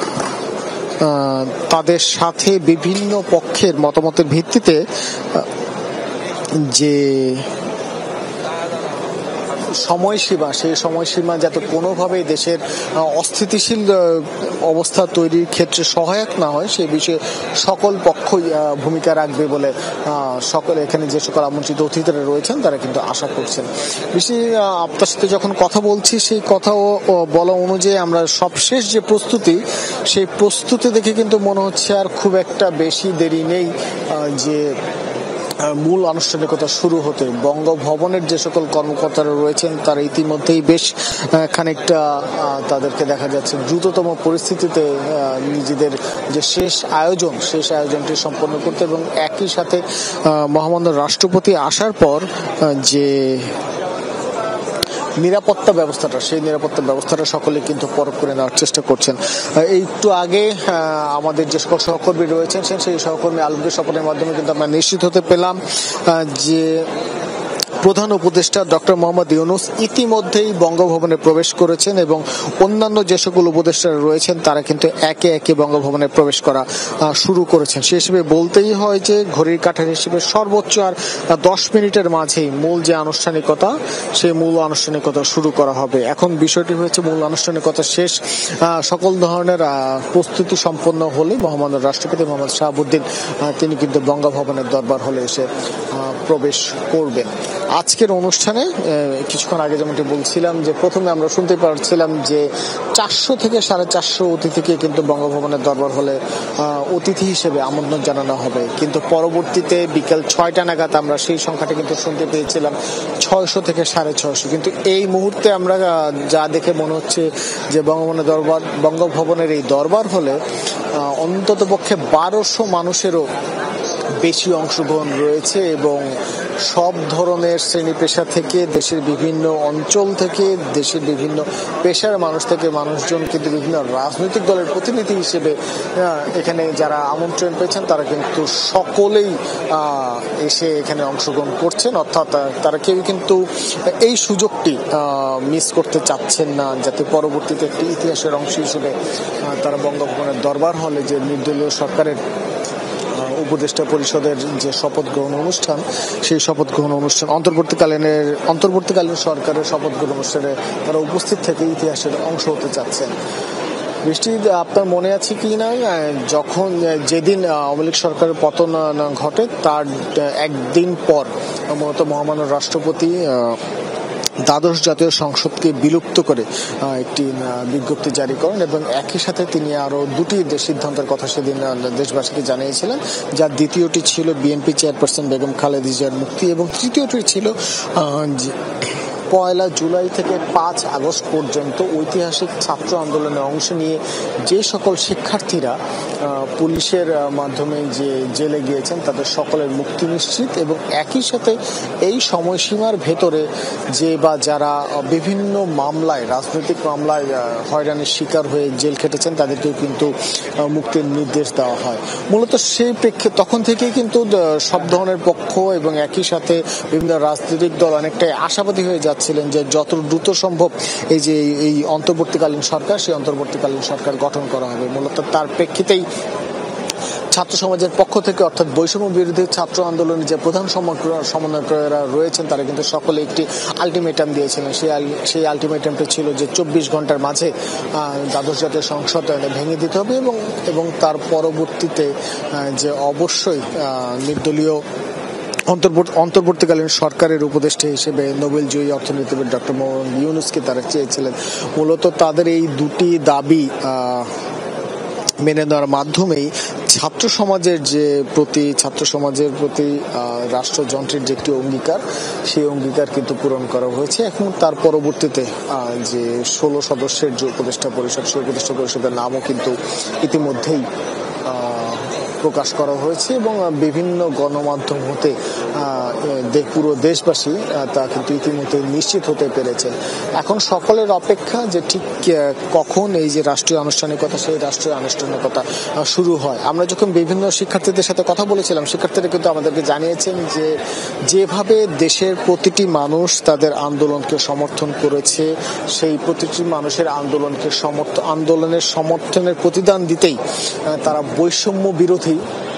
তাদের সাথে বিভিন্ন পক্ষের মতামতের ভিত্তিতে যে সময়সীমা, সেই সময়সীমা যাতে কোনোভাবেই দেশের অস্থিতিশীল অবস্থা তৈরির ক্ষেত্রে সহায়ক না হয় সেই বিষয়ে সকল পক্ষই ভূমিকা রাখবে বলে সকলে এখানে যে সকল আমন্ত্রিত অতিথিরা রয়েছেন তারা কিন্তু আশা করছেন। বেশি আপনার সাথে যখন কথা বলছি সেই কথাও বলা অনুযায়ী আমরা সবশেষ যে প্রস্তুতি সেই প্রস্তুতি দেখে কিন্তু মনে হচ্ছে আর খুব একটা বেশি দেরি নেই যে মূল আনুষ্ঠানিকতা শুরু হতে। বঙ্গভবনের যে সকল কর্মকর্তারা রয়েছেন তারা ইতিমধ্যেই বেশ খানিকটা তাদেরকে দেখা যাচ্ছে দ্রুততম পরিস্থিতিতে নিজেদের যে শেষ আয়োজন শেষ আয়োজনটি সম্পন্ন করতে এবং একই সাথে মহামান্য রাষ্ট্রপতি আসার পর যে নিরাপত্তা ব্যবস্থাটা সেই নিরাপত্তা ব্যবস্থাটা সকলে কিন্তু পরখ করে নেওয়ার চেষ্টা করছেন। একটু আগে আমাদের যে সকল সহকর্মী রয়েছেন সেই সহকর্মী আলমগীর স্বপনের মাধ্যমে কিন্তু আমরা নিশ্চিত হতে পেলাম যে প্রধান উপদেষ্টা ডক্টর মোহাম্মদ ইউনূস ইতিমধ্যেই বঙ্গভবনে প্রবেশ করেছেন এবং অন্যান্য যে সকল উপদেষ্টারা রয়েছেন তারা কিন্তু একে একে বঙ্গভবনে প্রবেশ করা শুরু করেছেন। সে হিসেবে বলতেই হয় যে ঘড়ির কাঁটার হিসেবে সর্বোচ্চ আর দশ মিনিটের মাঝেই মূল যে আনুষ্ঠানিকতা সেই মূল আনুষ্ঠানিকতা শুরু করা হবে। এখন বিষয়টি হয়েছে মূল আনুষ্ঠানিকতা শেষ, সকল ধরনের প্রস্তুতি সম্পন্ন হলে মহামান্য রাষ্ট্রপতি মোহাম্মদ শাহাবুদ্দিন তিনি কিন্তু বঙ্গভবনের দরবার হলে এসে প্রবেশ করবেন। আজকের অনুষ্ঠানে কিছুক্ষণ আগে যেমনটি বলছিলাম যে প্রথমে আমরা শুনতে পারছিলাম যে চারশো থেকে সাড়ে চারশো অতিথিকে কিন্তু বঙ্গভবনের দরবার হলে অতিথি হিসেবে আমন্ত্রণ জানানো হবে, কিন্তু পরবর্তীতে বিকেল ছয়টা নাগাদ আমরা সেই সংখ্যাটা কিন্তু শুনতে পেয়েছিলাম ছয়শো থেকে সাড়ে ছয়শো। কিন্তু এই মুহূর্তে আমরা যা দেখে মনে হচ্ছে যে বঙ্গভবনের দরবার বঙ্গভবনের এই দরবার হলে অন্তত পক্ষে বারোশো মানুষেরও বেশি অংশগ্রহণ রয়েছে এবং সব ধরনের শ্রেণী পেশা থেকে দেশের বিভিন্ন অঞ্চল থেকে দেশের বিভিন্ন পেশার মানুষ থেকে মানুষজন কিন্তু বিভিন্ন রাজনৈতিক দলের প্রতিনিধি হিসেবে এখানে যারা আমন্ত্রণ পেয়েছেন তারা কিন্তু সকলেই এসে এখানে অংশগ্রহণ করছেন, অর্থাৎ তারা কেউ কিন্তু এই সুযোগটি মিস করতে চাচ্ছেন না যাতে পরবর্তীতে একটি ইতিহাসের অংশ হিসেবে তারা বঙ্গভবনের দরবার হলে যে নির্দলীয় সরকারের উপদেষ্টা পরিষদের যে শপথ গ্রহণ অনুষ্ঠান সেই শপথ গ্রহণ অনুষ্ঠান অন্তর্বর্তীকালীনের অন্তর্বর্তীকালীন সরকারের শপথ গ্রহণ অনুষ্ঠানে তারা উপস্থিত থেকে ইতিহাসের অংশ হতে চাচ্ছেন। বৃষ্টি, আপনার মনে আছে কি না যখন যেদিন আওয়ামী লীগ সরকারের পতন ঘটে তার একদিন পর মূলত মহামান্য রাষ্ট্রপতি দ্বাদশ জাতীয় সংসদকে বিলুপ্ত করে একটি বিজ্ঞপ্তি জারি করেন এবং একই সাথে তিনি আরো দুটি সিদ্ধান্তের কথা সেদিন দেশবাসীকে জানিয়েছিলেন, যার দ্বিতীয়টি ছিল বিএনপি চেয়ারপারসন বেগম খালেদা জিয়ার মুক্তি এবং তৃতীয়টি ছিল পয়লা জুলাই থেকে পাঁচ আগস্ট পর্যন্ত ঐতিহাসিক ছাত্র আন্দোলনে অংশ নিয়ে যে সকল শিক্ষার্থীরা পুলিশের মাধ্যমে যে জেলে গিয়েছেন তাদের সকলের মুক্তি নিশ্চিত এবং একই সাথে এই সময়সীমার ভেতরে যে বা যারা বিভিন্ন মামলায় রাজনৈতিক মামলায় হয়রানির শিকার হয়ে জেল খেটেছেন তাদেরকেও কিন্তু মুক্তির নির্দেশ দেওয়া হয়। মূলত সেই প্রেক্ষিতে তখন থেকেই কিন্তু সব ধরনের পক্ষ এবং একই সাথে বিভিন্ন রাজনৈতিক দল অনেকটাই আশাবাদী হয়ে যাচ্ছে ছিলেন যে যত দ্রুত সম্ভব এই যে এই অন্তর্বর্তীকালীন সরকার সেই অন্তর্বর্তীকালীন সরকার গঠন করা হবে। মূলত তার প্রেক্ষিতেই ছাত্র সমাজের পক্ষ থেকে অর্থাৎ বৈষম্য বিরোধী ছাত্র আন্দোলনের যে প্রধান সমন্বয়করা রয়েছেন তারা কিন্তু সকলে একটি আলটিমেটাম দিয়েছিলেন। সেই সেই আলটিমেটামটি ছিল যে চব্বিশ ঘন্টার মাঝে দ্বাদশ জাতীয় সংসদ ভেঙে দিতে হবে এবং এবং তার পরবর্তীতে যে অবশ্যই নির্দলীয় অন্তর্বর্তীকালীন সরকারের উপদেষ্টা হিসেবে নোবেল জয়ী অর্থনীতিবিদ ডক্টর মোহাম্মদ ইউনূসকে তারা চেয়েছিলেন। মূলত তাদের এই দুটি দাবি মেনে নেওয়ার মাধ্যমেই ছাত্র সমাজের যে প্রতি ছাত্র সমাজের প্রতি রাষ্ট্রযন্ত্রের যে একটি অঙ্গীকার সেই অঙ্গীকার কিন্তু পূরণ করা হয়েছে। এখন তার পরবর্তীতে যে ষোলো সদস্যের যে উপদেষ্টা পরিষদ সেই উপদেষ্টা পরিষদের নামও কিন্তু ইতিমধ্যেই প্রকাশ করা হয়েছে এবং বিভিন্ন গণমাধ্যম হতে পুরো দেশবাসী তা কিন্তু ইতিমধ্যে নিশ্চিত হতে পেরেছে। এখন সকলের অপেক্ষা যে ঠিক কখন এই যে রাষ্ট্রীয় আনুষ্ঠানিকতা সেই রাষ্ট্রীয় আনুষ্ঠানিকতা শুরু হয়। আমরা যখন বিভিন্ন শিক্ষার্থীদের সাথে কথা বলেছিলাম শিক্ষার্থীরা কিন্তু আমাদেরকে জানিয়েছেন যে যেভাবে দেশের প্রতিটি মানুষ তাদের আন্দোলনকে সমর্থন করেছে সেই প্রতিটি মানুষের আন্দোলনকে সমর্থন আন্দোলনের সমর্থনের প্রতিদান দিতেই তারা বৈষম্য বিরোধী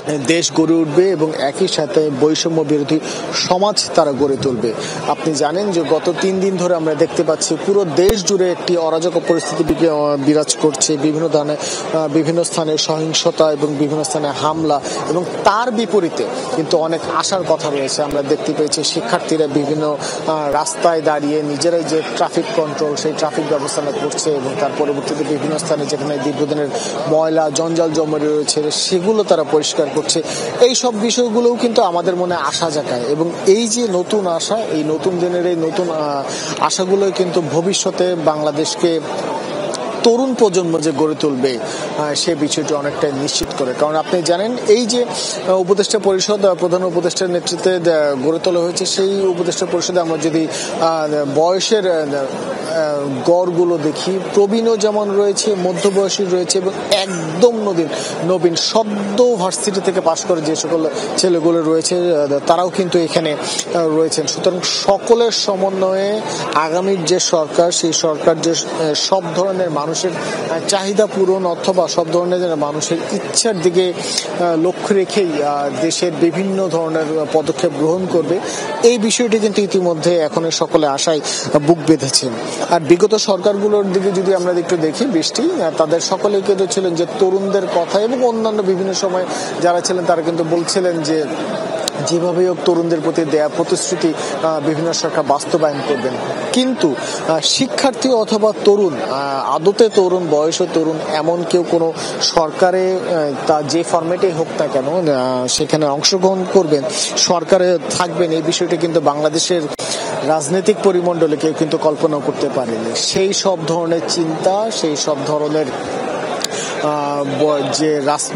দেশ গড়ে উঠবে এবং একই সাথে বৈষম্য বিরোধী সমাজ তারা গড়ে তুলবে। আপনি জানেন যে গত তিন দিন ধরে আমরা দেখতে পাচ্ছি পুরো দেশ জুড়ে একটি অরাজক পরিস্থিতি বিরাজ করছে, বিভিন্ন ধরনের বিভিন্ন স্থানে সহিংসতা এবং বিভিন্ন স্থানে হামলা, এবং তার বিপরীতে কিন্তু অনেক আশার কথা রয়েছে। আমরা দেখতে পেয়েছি শিক্ষার্থীরা বিভিন্ন রাস্তায় দাঁড়িয়ে নিজেরাই যে ট্রাফিক কন্ট্রোল সেই ট্রাফিক ব্যবস্থা করছে এবং তার পরবর্তীতে বিভিন্ন স্থানে যেখানে দীর্ঘদিনের ময়লা জঞ্জাল জমে রয়েছে সেগুলো তারা পরিষ্কার করছে। এই সব বিষয়গুলোও কিন্তু আমাদের মনে আশা জাগায়, এবং এই যে নতুন আশা, এই নতুন দিনের এই নতুন আশাগুলোই কিন্তু ভবিষ্যতে বাংলাদেশকে তরুণ প্রজন্ম যে গড়ে তুলবে সে বিষয়টি অনেকটাই নিশ্চিত করে। কারণ আপনি জানেন এই যে উপদেষ্টা পরিষদ প্রধান উপদেষ্টার নেতৃত্বে গড়ে তোলা হয়েছে, সেই উপদেষ্টা পরিষদে আমরা যদি বয়সের গড়গুলো দেখি, প্রবীণও যেমন রয়েছে, মধ্যবয়সী রয়েছে এবং একদম নবীন নবীন সদ্য ভার্সিটি থেকে পাশ করে যে সকল ছেলেগুলো রয়েছে তারাও কিন্তু এখানে রয়েছেন। সুতরাং সকলের সমন্বয়ে আগামীর যে সরকার, সেই সরকার যে সব ধরনের মানুষের চাহিদা পূরণ অথবা সব ধরনের মানুষের ইচ্ছার দিকে লক্ষ্য রেখেই দেশের বিভিন্ন ধরনের পদক্ষেপ গ্রহণ করবে, এই বিষয়টি কিন্তু ইতিমধ্যে এখন সকলে আশায় বুক বেঁধেছে। আর বিগত সরকারগুলোর দিকে যদি আমরা একটু দেখি, বৃষ্টি তাদের সকলেই কিন্তু ছিলেন যে তরুণদের কথা, এবং অন্যান্য বিভিন্ন সময় যারা ছিলেন তারা কিন্তু বলছিলেন যে যেভাবে হোক তরুণদের প্রতি দেয়া প্রতিশ্রুতি বিভিন্ন সরকার বাস্তবায়ন করবেন। কিন্তু শিক্ষার্থী অথবা তরুণ, আদতে তরুণ, বয়সে তরুণ এমন কেউ কোনো সরকারে তা যে ফরম্যাটেই হোক না কেন সেখানে অংশগ্রহণ করবেন, সরকারে থাকবেন, এই বিষয়টি কিন্তু বাংলাদেশের রাজনৈতিক পরিমণ্ডলে কেউ কিন্তু কল্পনা করতে পারেনি। সেই সব ধরনের চিন্তা, সেই সব ধরনের যে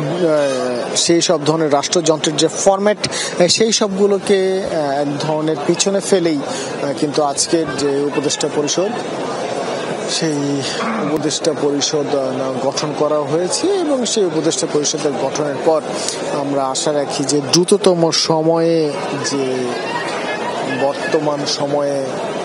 সেই সব ধরনের রাষ্ট্রযন্ত্রের যে ফরম্যাট, সেই সবগুলোকে এক ধরনের পিছনে ফেলেই কিন্তু আজকের যে উপদেষ্টা পরিষদ, সেই উপদেষ্টা পরিষদ গঠন করা হয়েছে। এবং সেই উপদেষ্টা পরিষদের গঠনের পর আমরা আশা রাখি যে দ্রুততম সময়ে, যে বর্তমান সময়ে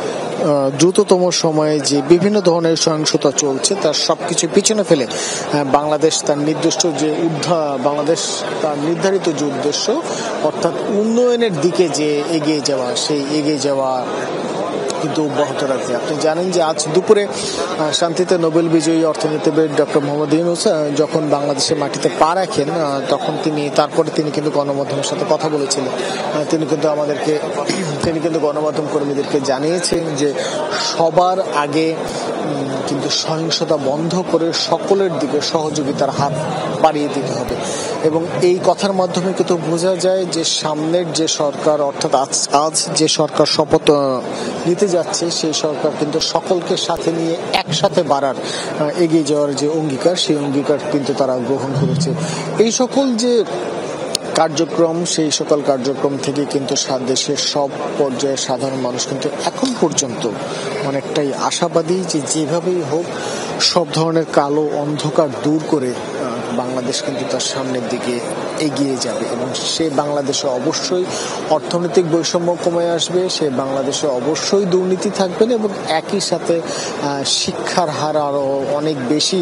দ্রুততম সময়ে যে বিভিন্ন ধরনের সহিংসতা চলছে তার সবকিছু পিছনে ফেলে বাংলাদেশ তার নির্দিষ্ট যে উদ্ধার বাংলাদেশ তার নির্ধারিত যে উদ্দেশ্য, অর্থাৎ উন্নয়নের দিকে যে এগিয়ে যাওয়া, সেই এগিয়ে যাওয়া কিন্তু অব্যাহত রাখবে। আপনি জানেন যে আজ দুপুরে শান্তিতে নোবেল বিজয়ী অর্থনীতিবিদ ডক্টর মোহাম্মদ ইউনূস যখন বাংলাদেশের মাটিতে পা রাখেন, তখন তিনি তারপরে তিনি কিন্তু গণমাধ্যমের সাথে কথা বলেছিলেন। তিনি কিন্তু আমাদেরকে তিনি কিন্তু গণমাধ্যম কর্মীদেরকে জানিয়েছেন যে সবার আগে কিন্তু সহিংসতা বন্ধ করে সকলের দিকে সহযোগিতার হাত বাড়িয়ে দিতে হবে। এবং এই কথার মাধ্যমে কিন্তু বোঝা যায় যে সামনের যে সরকার, অর্থাৎ আজ আজ যে সরকার শপথ নিতে যাচ্ছে, সেই সরকার কিন্তু সকলকে সাথে নিয়ে একসাথে বাড়ার, এগিয়ে যাওয়ার যে অঙ্গীকার, সেই অঙ্গীকার কিন্তু তারা গ্রহণ করেছে। এই সকল যে কার্যক্রম, সেই সকল কার্যক্রম থেকে কিন্তু দেশের সব পর্যায়ের সাধারণ মানুষ কিন্তু এখন পর্যন্ত অনেকটাই আশাবাদী যে যেভাবেই হোক সব ধরনের কালো অন্ধকার দূর করে বাংলাদেশ কিন্তু তার সামনের দিকে এগিয়ে যাবে। এবং সে বাংলাদেশে অবশ্যই অর্থনৈতিক বৈষম্য কমে আসবে, সে বাংলাদেশে অবশ্যই দুর্নীতি থাকবে না, এবং একই সাথে শিক্ষার হার আরও অনেক বেশি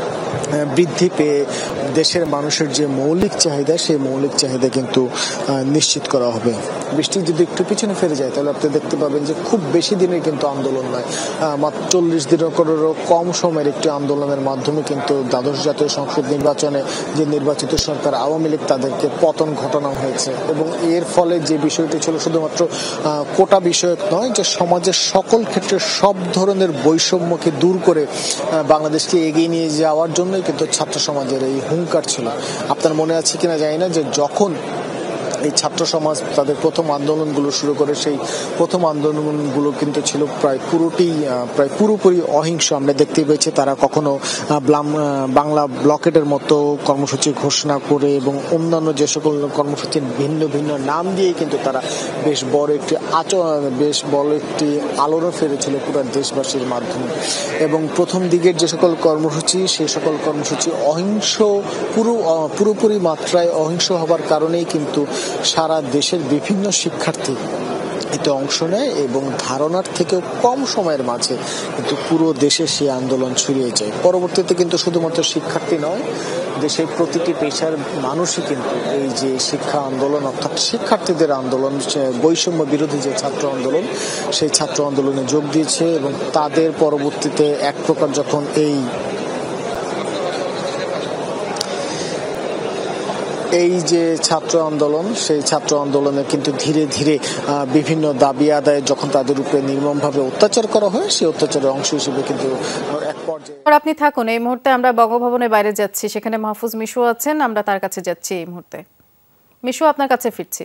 বৃদ্ধি পেয়ে দেশের মানুষের যে মৌলিক চাহিদা, সেই মৌলিক চাহিদা কিন্তু নিশ্চিত করা হবে। বৃষ্টি যদি একটু পিছনে ফিরে যায় তাহলে আপনি দেখতে পাবেন যে খুব বেশি দিনের কিন্তু আন্দোলন নয়, মাত্র চল্লিশ দিনেরও কম সময়ের একটি আন্দোলনের মাধ্যমে কিন্তু দ্বাদশ জাতীয় সংসদ নির্বাচনে যে নির্বাচিত সরকার আওয়ামী লীগ তাদেরকে পতন ঘটানো হয়েছে। এবং এর ফলে যে বিষয়টি ছিল শুধুমাত্র কোটা বিষয়ক নয়, যে সমাজের সকল ক্ষেত্রে সব ধরনের বৈষম্যকে দূর করে বাংলাদেশকে এগিয়ে নিয়ে যাওয়ার জন্যই কিন্তু ছাত্র সমাজের এই হুঙ্কার ছিল। আপনার মনে আছে কিনা জানি না যে যখন এই ছাত্র সমাজ তাদের প্রথম আন্দোলনগুলো শুরু করে, সেই প্রথম আন্দোলনগুলো কিন্তু ছিল প্রায় পুরোটি প্রায় পুরোপুরি অহিংস। আমরা দেখতে পেয়েছি তারা কখনো বাংলা ব্লকেটের মতো কর্মসূচি ঘোষণা করে এবং অন্যান্য যে সকল কর্মসূচির ভিন্ন ভিন্ন নাম দিয়ে কিন্তু তারা বেশ বড় একটি আচরণ বেশ বড় একটি আলোড়ন ফেলেছিল পুরো দেশবাসীর মাধ্যমে। এবং প্রথম দিকের যে সকল কর্মসূচি, সেই সকল কর্মসূচি অহিংস, পুরো পুরোপুরি মাত্রায় অহিংস হবার কারণেই কিন্তু সারা দেশের বিভিন্ন শিক্ষার্থী এতে অংশ নেয় এবং ধারণার থেকেও কম সময়ের মাঝে কিন্তু পুরো দেশে সেই আন্দোলন ছড়িয়ে যায়। পরবর্তীতে কিন্তু শুধুমাত্র শিক্ষার্থী নয়, দেশের প্রতিটি পেশার মানুষই কিন্তু এই যে শিক্ষা আন্দোলন অর্থাৎ শিক্ষার্থীদের আন্দোলন, বৈষম্য বিরোধী যে ছাত্র আন্দোলন, সেই ছাত্র আন্দোলনে যোগ দিয়েছে এবং তাদের পরবর্তীতে এক প্রকার যখন এই এই যে ছাত্র আন্দোলন, সেই ছাত্র আন্দোলনে কিন্তু ধীরে ধীরে বিভিন্ন দাবি আদায়ে যখন তাদের উপরে নির্মমভাবে অত্যাচার করা হয়, সেই অত্যাচারের অংশ হিসেবে কিন্তু এক পর্যায়ে। আপনি থাকুন, এই মুহূর্তে আমরা বঙ্গভবনের বাইরে যাচ্ছি, সেখানে মাহফুজ মিশু আছেন, আমরা তার কাছে যাচ্ছি এই মুহূর্তে। মিশু, আপনার কাছে ফিরছি।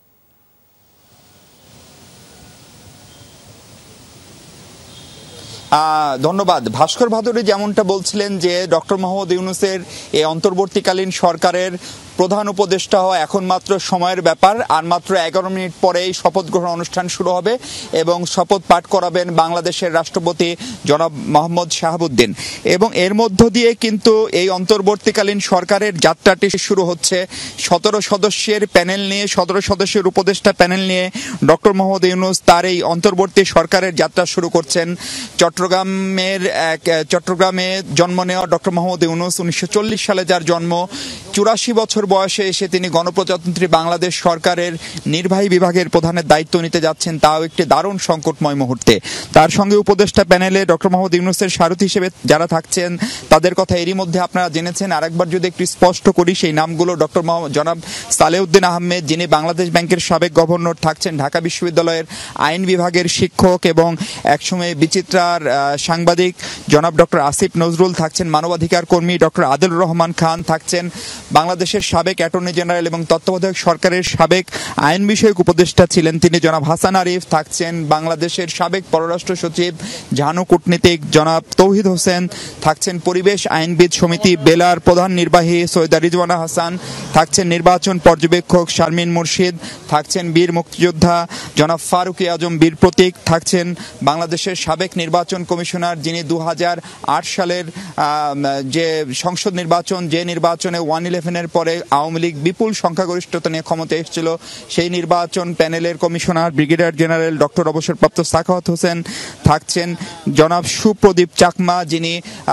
ধন্যবাদ। ভাস্কর ভাদুরী যেমনটা বলছিলেন যে ডক্টর মোহাম্মদ ইউনূসের এই অন্তর্বর্তীকালীন সরকারের প্রধান উপদেষ্টা হওয়া এখন মাত্র সময়ের ব্যাপার। আর মাত্র এগারো মিনিট পরেই শপথ গ্রহণ অনুষ্ঠান শুরু হবে এবং শপথ পাঠ করাবেন বাংলাদেশের রাষ্ট্রপতি জনাব মোহাম্মদ শাহাবুদ্দিন। এবং এর মধ্য দিয়ে কিন্তু এই অন্তর্বর্তীকালীন সরকারের যাত্রাটি শুরু হচ্ছে। সতেরো সদস্যের প্যানেল নিয়ে, সতেরো সদস্যের উপদেষ্টা প্যানেল নিয়ে ডক্টর মোহাম্মদ ইউনূস তার এই অন্তর্বর্তী সরকারের যাত্রা শুরু করছেন। চট্টগ্রামের এক চট্টগ্রামে জন্ম নেওয়া ডক্টর মোহাম্মদ ইউনূস উনিশশো চল্লিশ সালে যার জন্ম, চুরাশি বছর বয়সে এসে তিনি গণপ্রজাতন্ত্রী বাংলাদেশ সরকারের নির্বাহী বিভাগের প্রধানের দায়িত্ব নিতে যাচ্ছেন, তাও একটি দারুণ সংকটময় মুহূর্তে। তার সঙ্গে উপদেষ্টা প্যানেলে ডক্টর মোহাম্মদ ইউনূসের সারথি হিসেবে যারা থাকছেন তাদের কথা এরই মধ্যে আপনারা জেনেছেন। আরেকবার যদি একটু স্পষ্ট করি সেই নামগুলো, ডক্টর জনাব সালেউদ্দিন আহমেদ যিনি বাংলাদেশ ব্যাংকের সাবেক গভর্নর, থাকছেন ঢাকা বিশ্ববিদ্যালয়ের আইন বিভাগের শিক্ষক এবং একসময় বিচিত্রার সাংবাদিক জনাব ডক্টর আসিফ নজরুল, থাকছেন মানবাধিকার কর্মী ডক্টর আদিলুর রহমান খান, থাকছেন বাংলাদেশের সাবেক অ্যাটর্নি জেনারেল এবং তত্ত্বাবধায়ক সরকারের সাবেক আইন বিষয়ক উপদেষ্টা ছিলেন তিনি জনাব হাসান আরিফ, থাকছেন বাংলাদেশের সাবেক পররাষ্ট্র সচিব ঝানু কূটনীতিক জনাব তৌহিদ হোসেন, থাকছেন পরিবেশ আইনবিদ সমিতি বেলার প্রধান নির্বাহী সৈয়দা রিজওয়ানা হাসান, থাকছেন নির্বাচন পর্যবেক্ষক শারমিন মুর্শিদ, থাকছেন বীর মুক্তিযোদ্ধা জনাব ফারুকি আজম বীর প্রতীক, থাকছেন বাংলাদেশের সাবেক নির্বাচন কমিশনার যিনি দু হাজার আট সালের যে সংসদ নির্বাচন, যে নির্বাচনে ওয়ান ইলেভেনের পরে আওয়ামী লীগ বিপুল সংখ্যাগরিষ্ঠতা নিয়ে ক্ষমতায় এসেছিল, সেই নির্বাচন প্যানেলের কমিশনার ব্রিগেডিয়ার জেনারেল ডক্টর অবসরপ্রাপ্ত সাখাওয়াত হোসেন, থাকছেন জনাব সুপ্রদীপ চাকমা যিনি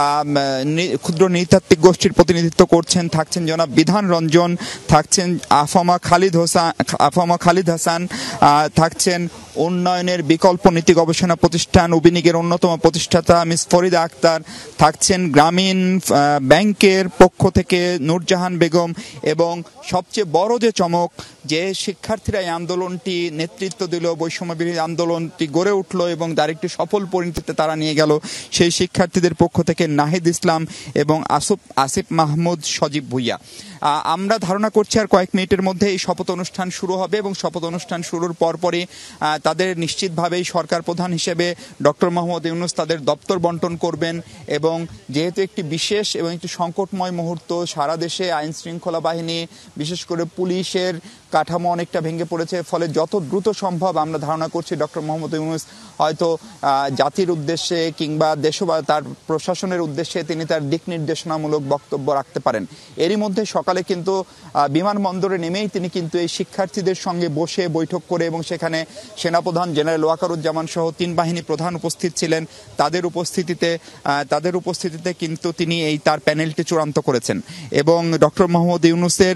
ক্ষুদ্র নৃতাত্ত্বিক গোষ্ঠীর প্রতিনিধিত্ব করছেন, থাকছেন জনাব বিধান রঞ্জন, থাকছেন আফামা খালিদ হোসেন আফামা খালিদ হাসান, থাকছেন উন্নয়নের বিকল্প নীতি গবেষণা প্রতিষ্ঠান উবিনিগের অন্যতম প্রতিষ্ঠাতা মিস ফরিদা আক্তার, থাকছেন গ্রামীণ ব্যাংকের পক্ষ থেকে নূরজাহান বেগম এবং সবচেয়ে বড় যে চমক, যে শিক্ষার্থীরা এই আন্দোলনটি নেতৃত্ব দিল, বৈষম্য বিরোধী আন্দোলনটি গড়ে উঠল এবং তার একটি সফল পরিণতিতে তারা নিয়ে গেল, সেই শিক্ষার্থীদের পক্ষ থেকে নাহিদ ইসলাম এবং আসিফ আসিফ মাহমুদ সজীব ভুইয়া। আমরা ধারণা করছি আর কয়েক মিনিটের মধ্যে এই শপথ অনুষ্ঠান শুরু হবে এবং শপথ অনুষ্ঠান শুরুর পরপরই তাদের নিশ্চিতভাবেই সরকার প্রধান হিসেবে ডক্টর মোহাম্মদ ইউনূস তাদের দপ্তর বন্টন করবেন। এবং যেহেতু একটি বিশেষ এবং একটি সংকটময় মুহূর্ত, সারা দেশে আইন শৃঙ্খলা বাহিনী বিশেষ করে পুলিশের কাঠামো অনেকটা ভেঙে পড়েছে, ফলে যত দ্রুত সম্ভব আমরা ধারণা করছি ডক্টর মোহাম্মদ ইউনূস হয়তো জাতির উদ্দেশ্যে কিংবা দেশ বা তার প্রশাসনের উদ্দেশ্যে তিনি তার দিক নির্দেশনামূলক বক্তব্য রাখতে পারেন। এরই মধ্যে সকালে কিন্তু বিমানবন্দরে নেমেই তিনি কিন্তু এই শিক্ষার্থীদের সঙ্গে বসে বৈঠক করে এবং সেখানে সেনাপ্রধান জেনারেল ওয়াকারুজ্জামান সহ তিন বাহিনী প্রধান উপস্থিত ছিলেন, তাদের উপস্থিতিতে তাদের উপস্থিতিতে কিন্তু তিনি এই তার প্যানেলটি চূড়ান্ত করেছেন। এবং ডক্টর মোহাম্মদ ইউনূসের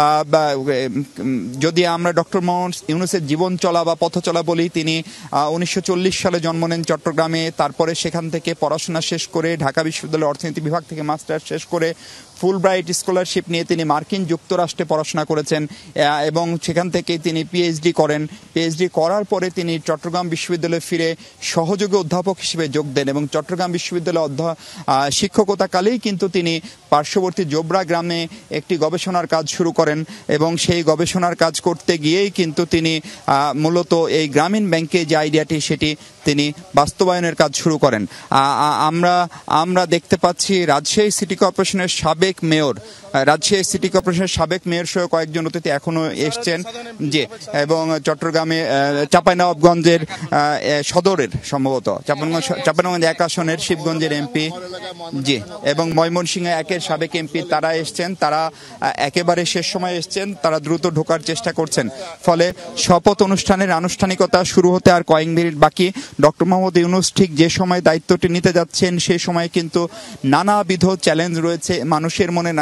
যদি আমরা ডক্টর মোহাম্মদ ইউনূসের জীবন চলা বা পথ চলা বলি, তিনি উনিশশো চল্লিশ সালে জন্ম নেন চট্টগ্রামে, তারপরে সেখান থেকে পড়াশোনা শেষ করে ঢাকা বিশ্ববিদ্যালয়ের অর্থনীতি বিভাগ থেকে মাস্টার্স শেষ করে ফুল ব্রাইট স্কলারশিপ নিয়ে তিনি মার্কিন যুক্তরাষ্ট্রে পড়াশোনা করেছেন এবং সেখান থেকেই তিনি পিএইচডি করেন। পিএইচডি করার পরে তিনি চট্টগ্রাম বিশ্ববিদ্যালয়ে ফিরে সহযোগী অধ্যাপক হিসেবে যোগ দেন এবং চট্টগ্রাম বিশ্ববিদ্যালয়ে অধ্যা শিক্ষকতাকালেই কিন্তু তিনি পার্শ্ববর্তী জোবরা গ্রামে একটি গবেষণার কাজ শুরু করেন এবং সেই গবেষণার কাজ করতে গিয়েই কিন্তু তিনি মূলত এই গ্রামীণ ব্যাংকে যে আইডিয়াটি সেটি তিনি বাস্তবায়নের কাজ শুরু করেন। আমরা আমরা দেখতে পাচ্ছি রাজশাহী সিটি কর্পোরেশনের সাবেক মেয়র রাজশাহী সিটি কর্পোরেশনের সাবেক মেয়র সহ কয়েকজন অতিথি এখনো এসছেন জি, এবং চট্টগ্রামে চাঁপাইনবাবগঞ্জের সদরের সম্ভবত চাঁপাইনগঞ্জ চাঁপাইনবাবগঞ্জ এক আসনের শিবগঞ্জের এমপি জি এবং ময়মনসিংহ একের সাবেক এমপি তারা এসছেন, তারা একেবারে শেষ সময় এসছেন, তারা দ্রুত ঢোকার চেষ্টা করছেন। ফলে শপথ অনুষ্ঠানের আনুষ্ঠানিকতা শুরু হতে আর কয়েক মিনিট বাকি। ডক্টর মোহাম্মদ ইউনূস ঠিক যে সময় দায়িত্বটি নিতে যাচ্ছেন সেই সময় কিন্তু নানাবিধ চ্যালেঞ্জ রয়েছে, মানুষের মনে নানা রকম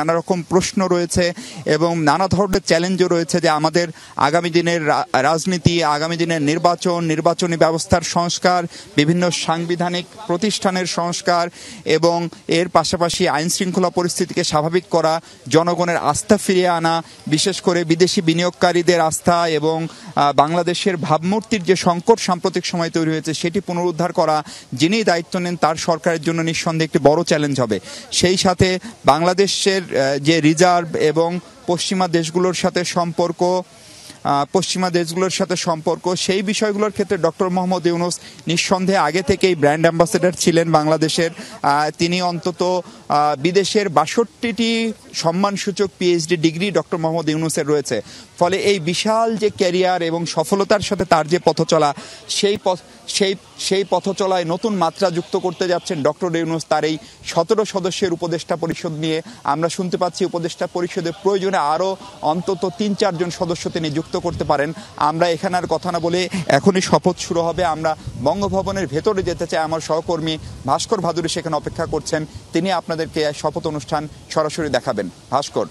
প্রশ্ন রয়েছে এবং নানা ধরনের চ্যালেঞ্জও রয়েছে যে আমাদের আগামী দিনের রাজনীতি, আগামী দিনের নির্বাচন, নির্বাচনী ব্যবস্থার সংস্কার, বিভিন্ন সাংবিধানিক প্রতিষ্ঠানের সংস্কার এবং এর পাশাপাশি আইন শৃঙ্খলা পরিস্থিতিকে স্বাভাবিক করা, জনগণের আস্থা ফিরিয়ে আনা, বিশেষ করে বিদেশি বিনিয়োগকারীদের আস্থা এবং বাংলাদেশের ভাবমূর্তির যে সংকট সাম্প্রতিক সময় তৈরি হয়েছে সেটি পুনরুদ্ধার করা, যিনি দায়িত্ব নেন তার সরকারের জন্য নিঃসন্দেহে একটি বড় চ্যালেঞ্জ হবে। সেই সাথে বাংলাদেশের যে রিজার্ভ এবং পশ্চিমা দেশগুলোর সাথে সম্পর্ক পশ্চিমা দেশগুলোর সাথে সম্পর্ক সেই বিষয়গুলোর ক্ষেত্রে ডক্টর মোহাম্মদ ইউনূস নিঃসন্দেহে আগে থেকেই ব্র্যান্ড অ্যাম্বাসেডর ছিলেন বাংলাদেশের। তিনি অন্তত বিদেশের বাষট্টিটি সম্মানসূচক পিএইচডি ডিগ্রি ডক্টর মোহাম্মদ ইউনূসের রয়েছে। ফলে এই বিশাল যে ক্যারিয়ার এবং সফলতার সাথে তার যে পথ চলা, সেই পথ সেই সেই পথ চলায় নতুন মাত্রা যুক্ত করতে যাচ্ছেন ডক্টর ইউনূস তার এই সতেরো সদস্যের উপদেষ্টা পরিষদ নিয়ে। আমরা শুনতে পাচ্ছি উপদেষ্টা পরিষদে প্রয়োজনে আরও অন্তত তিন চারজন সদস্য তিনি যুক্ত করতে পারেন। আমরা এখানে আর কথা না বলে এখনই শপথ শুরু হবে। আমরা বঙ্গভবনের ভেতরে যেতে চাই, আমার সহকর্মী ভাস্কর ভাদুরী সেখানে অপেক্ষা করছেন, তিনি আপনাদেরকে শপথ অনুষ্ঠান সরাসরি দেখাবেন। ভাস্কর।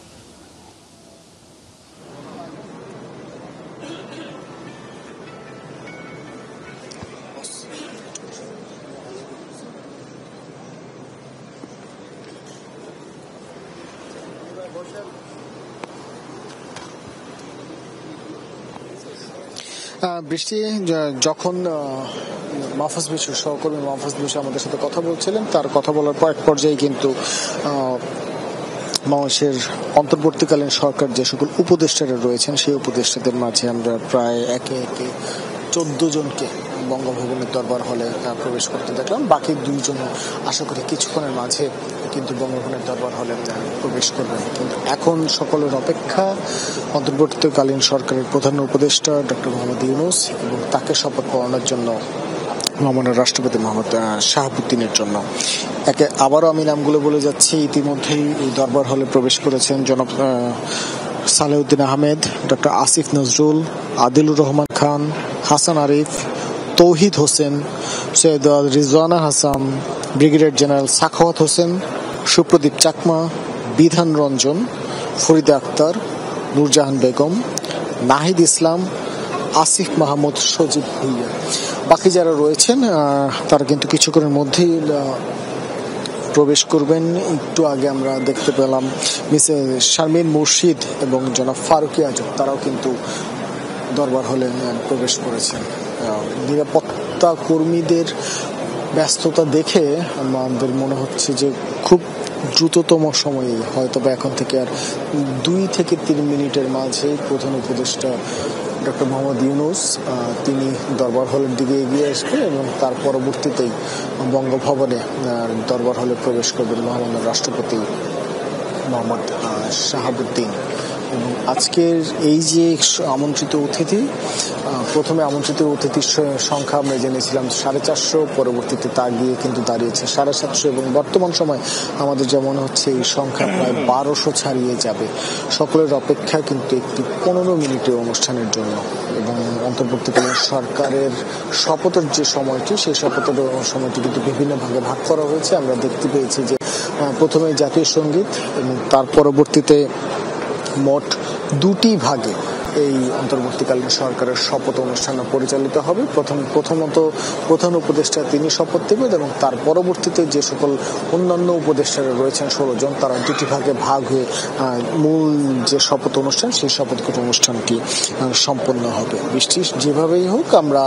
বৃষ্টি যখন মাহফুজ বিশু সহকর্মী মাহফুজ বিশু আমাদের সাথে কথা বলছিলেন, তার কথা বলার পর এক পর্যায়ে কিন্তু বাংলাদেশের অন্তর্বর্তীকালীন সরকার যে সকল উপদেষ্টারা রয়েছেন সেই উপদেষ্টাদের মাঝে আমরা প্রায় একে একে চোদ্দ জনকে বঙ্গভবনের দরবার হলে প্রবেশ করতে দেখলাম। বাকি দুইজন আশা করি কিছুক্ষণের মাঝে কিন্তু বঙ্গভবনের দরবার হলে প্রবেশ করবেন। কিন্তু এখন সকলের অপেক্ষা অন্তর্বর্তীকালীন সরকারের প্রধান উপদেষ্টা ডক্টর মোহাম্মদ ইউনূস এবং তাকে শপথ পড়ানোর জন্য মাননীয় রাষ্ট্রপতি মোহাম্মদ শাহাবুদ্দিনের জন্য। একে আবারও আমি নামগুলো বলে যাচ্ছি। ইতিমধ্যেই এই দরবার হলে প্রবেশ করেছেন জনাব Salauddin Ahmed, doctor Asif Nazrul, Adilur Rahman Khan, Hasan Arif, Touhid Hossain, Syed Rizwana Hasan, brigadier general Sakhawat Hossain, Supradip Chakma, Bidhan Ranjan, Farida Akter, Nurjahan Begum, Nahid Islam, Asif Mahmud, সজীব ভুইয়া। বাকি যারা রয়েছেন তারা কিন্তু কিছুক্ষণের মধ্যেই প্রবেশ করবেন। একটু আগে আমরা দেখতে পেলাম মিসেস শারমিন মুর্শিদ এবং জনাব ফারুকি আজম, তারাও কিন্তু দরবার হলে প্রবেশ করেছেন। নিরাপত্তা কর্মীদের ব্যস্ততা দেখে আমাদের মনে হচ্ছে যে খুব দ্রুততম সময়ে হয়তো বা এখন থেকে আর দুই থেকে তিন মিনিটের মাঝে প্রধান উপদেষ্টা ডক্টর মোহাম্মদ ইউনূস তিনি দরবার হলের দিকে এগিয়ে আসবে এবং তার পরবর্তীতেই বঙ্গভবনে দরবার হলে প্রবেশ করবেন মহামান্য রাষ্ট্রপতি মোহাম্মদ শাহাবুদ্দিন। এবং আজকের এই যে আমন্ত্রিত অতিথি, প্রথমে আমন্ত্রিত অতিথির সংখ্যা আমরা জেনেছিলাম সাড়ে চারশো, পরবর্তীতে তা গিয়ে কিন্তু দাঁড়িয়েছে সাড়ে সাতশো এবং বর্তমান সময় আমাদের যা মনে হচ্ছে এই সংখ্যা প্রায় বারোশো ছাড়িয়ে যাবে। সকলের অপেক্ষা কিন্তু একটি পনেরো মিনিটের অনুষ্ঠানের জন্য এবং অন্তর্বর্তীকালীন সরকারের শপথের যে সময়টি সেই শপথের সময়টি কিন্তু বিভিন্ন ভাগে ভাগ করা হয়েছে। আমরা দেখতে পেয়েছি যে প্রথমে জাতীয় সঙ্গীত এবং তার পরবর্তীতে মোট দুটি ভাগে এই অন্তর্বর্তীকালীন সরকারের শপথ অনুষ্ঠান পরিচালিত হবে। প্রথম প্রথমত প্রধান উপদেষ্টা তিনি শপথ দেবেন এবং তার পরবর্তীতে যে সকল অন্যান্য উপদেষ্টারা রয়েছেন ষোলো জন, তারা দুটি ভাগে ভাগ হয়ে মূল যে শপথ অনুষ্ঠান সেই শপথ অনুষ্ঠানটি সম্পন্ন হবে। বৃষ্টি যেভাবেই হোক আমরা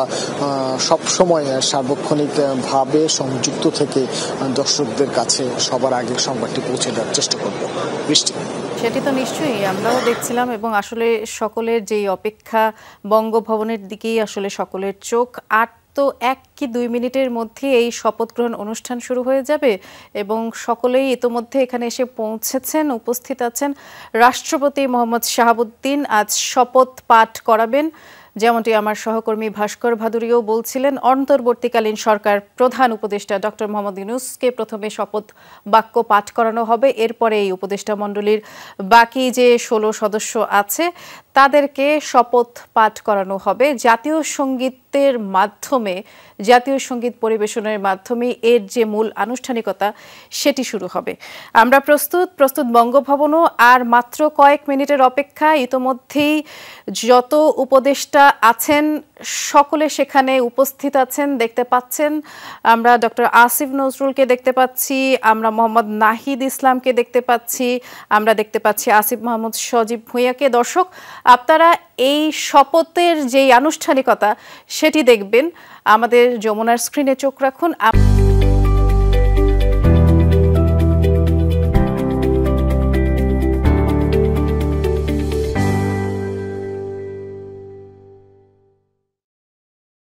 সব সময় সার্বক্ষণিক ভাবে সংযুক্ত থেকে দর্শকদের কাছে সবার আগে সংবাদটি পৌঁছে দেওয়ার চেষ্টা করব। বৃষ্টি সেটি তো নিশ্চয়ই আমরাও দেখছিলাম এবং আসলে সকলের যেই অপেক্ষা বঙ্গভবনের দিকেই আসলে সকলের চোখ। আর তো এক কি দুই মিনিটের মধ্যে এই শপথ গ্রহণ অনুষ্ঠান শুরু হয়ে যাবে এবং সকলেই ইতোমধ্যে এখানে এসে পৌঁছেছেন, উপস্থিত আছেন। রাষ্ট্রপতি মোহাম্মদ শাহাবুদ্দিন আজ শপথ পাঠ করাবেন, যেমনটি আমার সহকর্মী ভাস্কর ভাদুরীও বলছিলেন। অন্তর্বর্তীকালীন সরকার প্রধান উপদেষ্টা ডক্টর মোহাম্মদ ইউনূসকে প্রথমে শপথ বাক্য পাঠ করানো হবে, এরপরে এই উপদেষ্টা মণ্ডলীর বাকি যে ষোলো সদস্য আছে তাদেরকে শপথ পাঠ করানো হবে জাতীয় সঙ্গীতের মাধ্যমে। জাতীয় সঙ্গীত পরিবেশনের মাধ্যমে এর যে মূল আনুষ্ঠানিকতা সেটি শুরু হবে। আমরা প্রস্তুত প্রস্তুত বঙ্গভবনও আর মাত্র কয়েক মিনিটের অপেক্ষা। ইতোমধ্যেই যত উপদেষ্টা আছেন সকলে সেখানে উপস্থিত আছেন, দেখতে পাচ্ছেন। আমরা ডক্টর আসিফ নজরুলকে দেখতে পাচ্ছি, আমরা মোহাম্মদ নাহিদ ইসলামকে দেখতে পাচ্ছি, আমরা দেখতে পাচ্ছি আসিফ মাহমুদ সজীব ভুঁইয়াকে। দর্শক, আপনারা এই শপথের যেই আনুষ্ঠানিকতা সেটি দেখবেন। আমাদের যমুনার স্ক্রিনে চোখ রাখুন।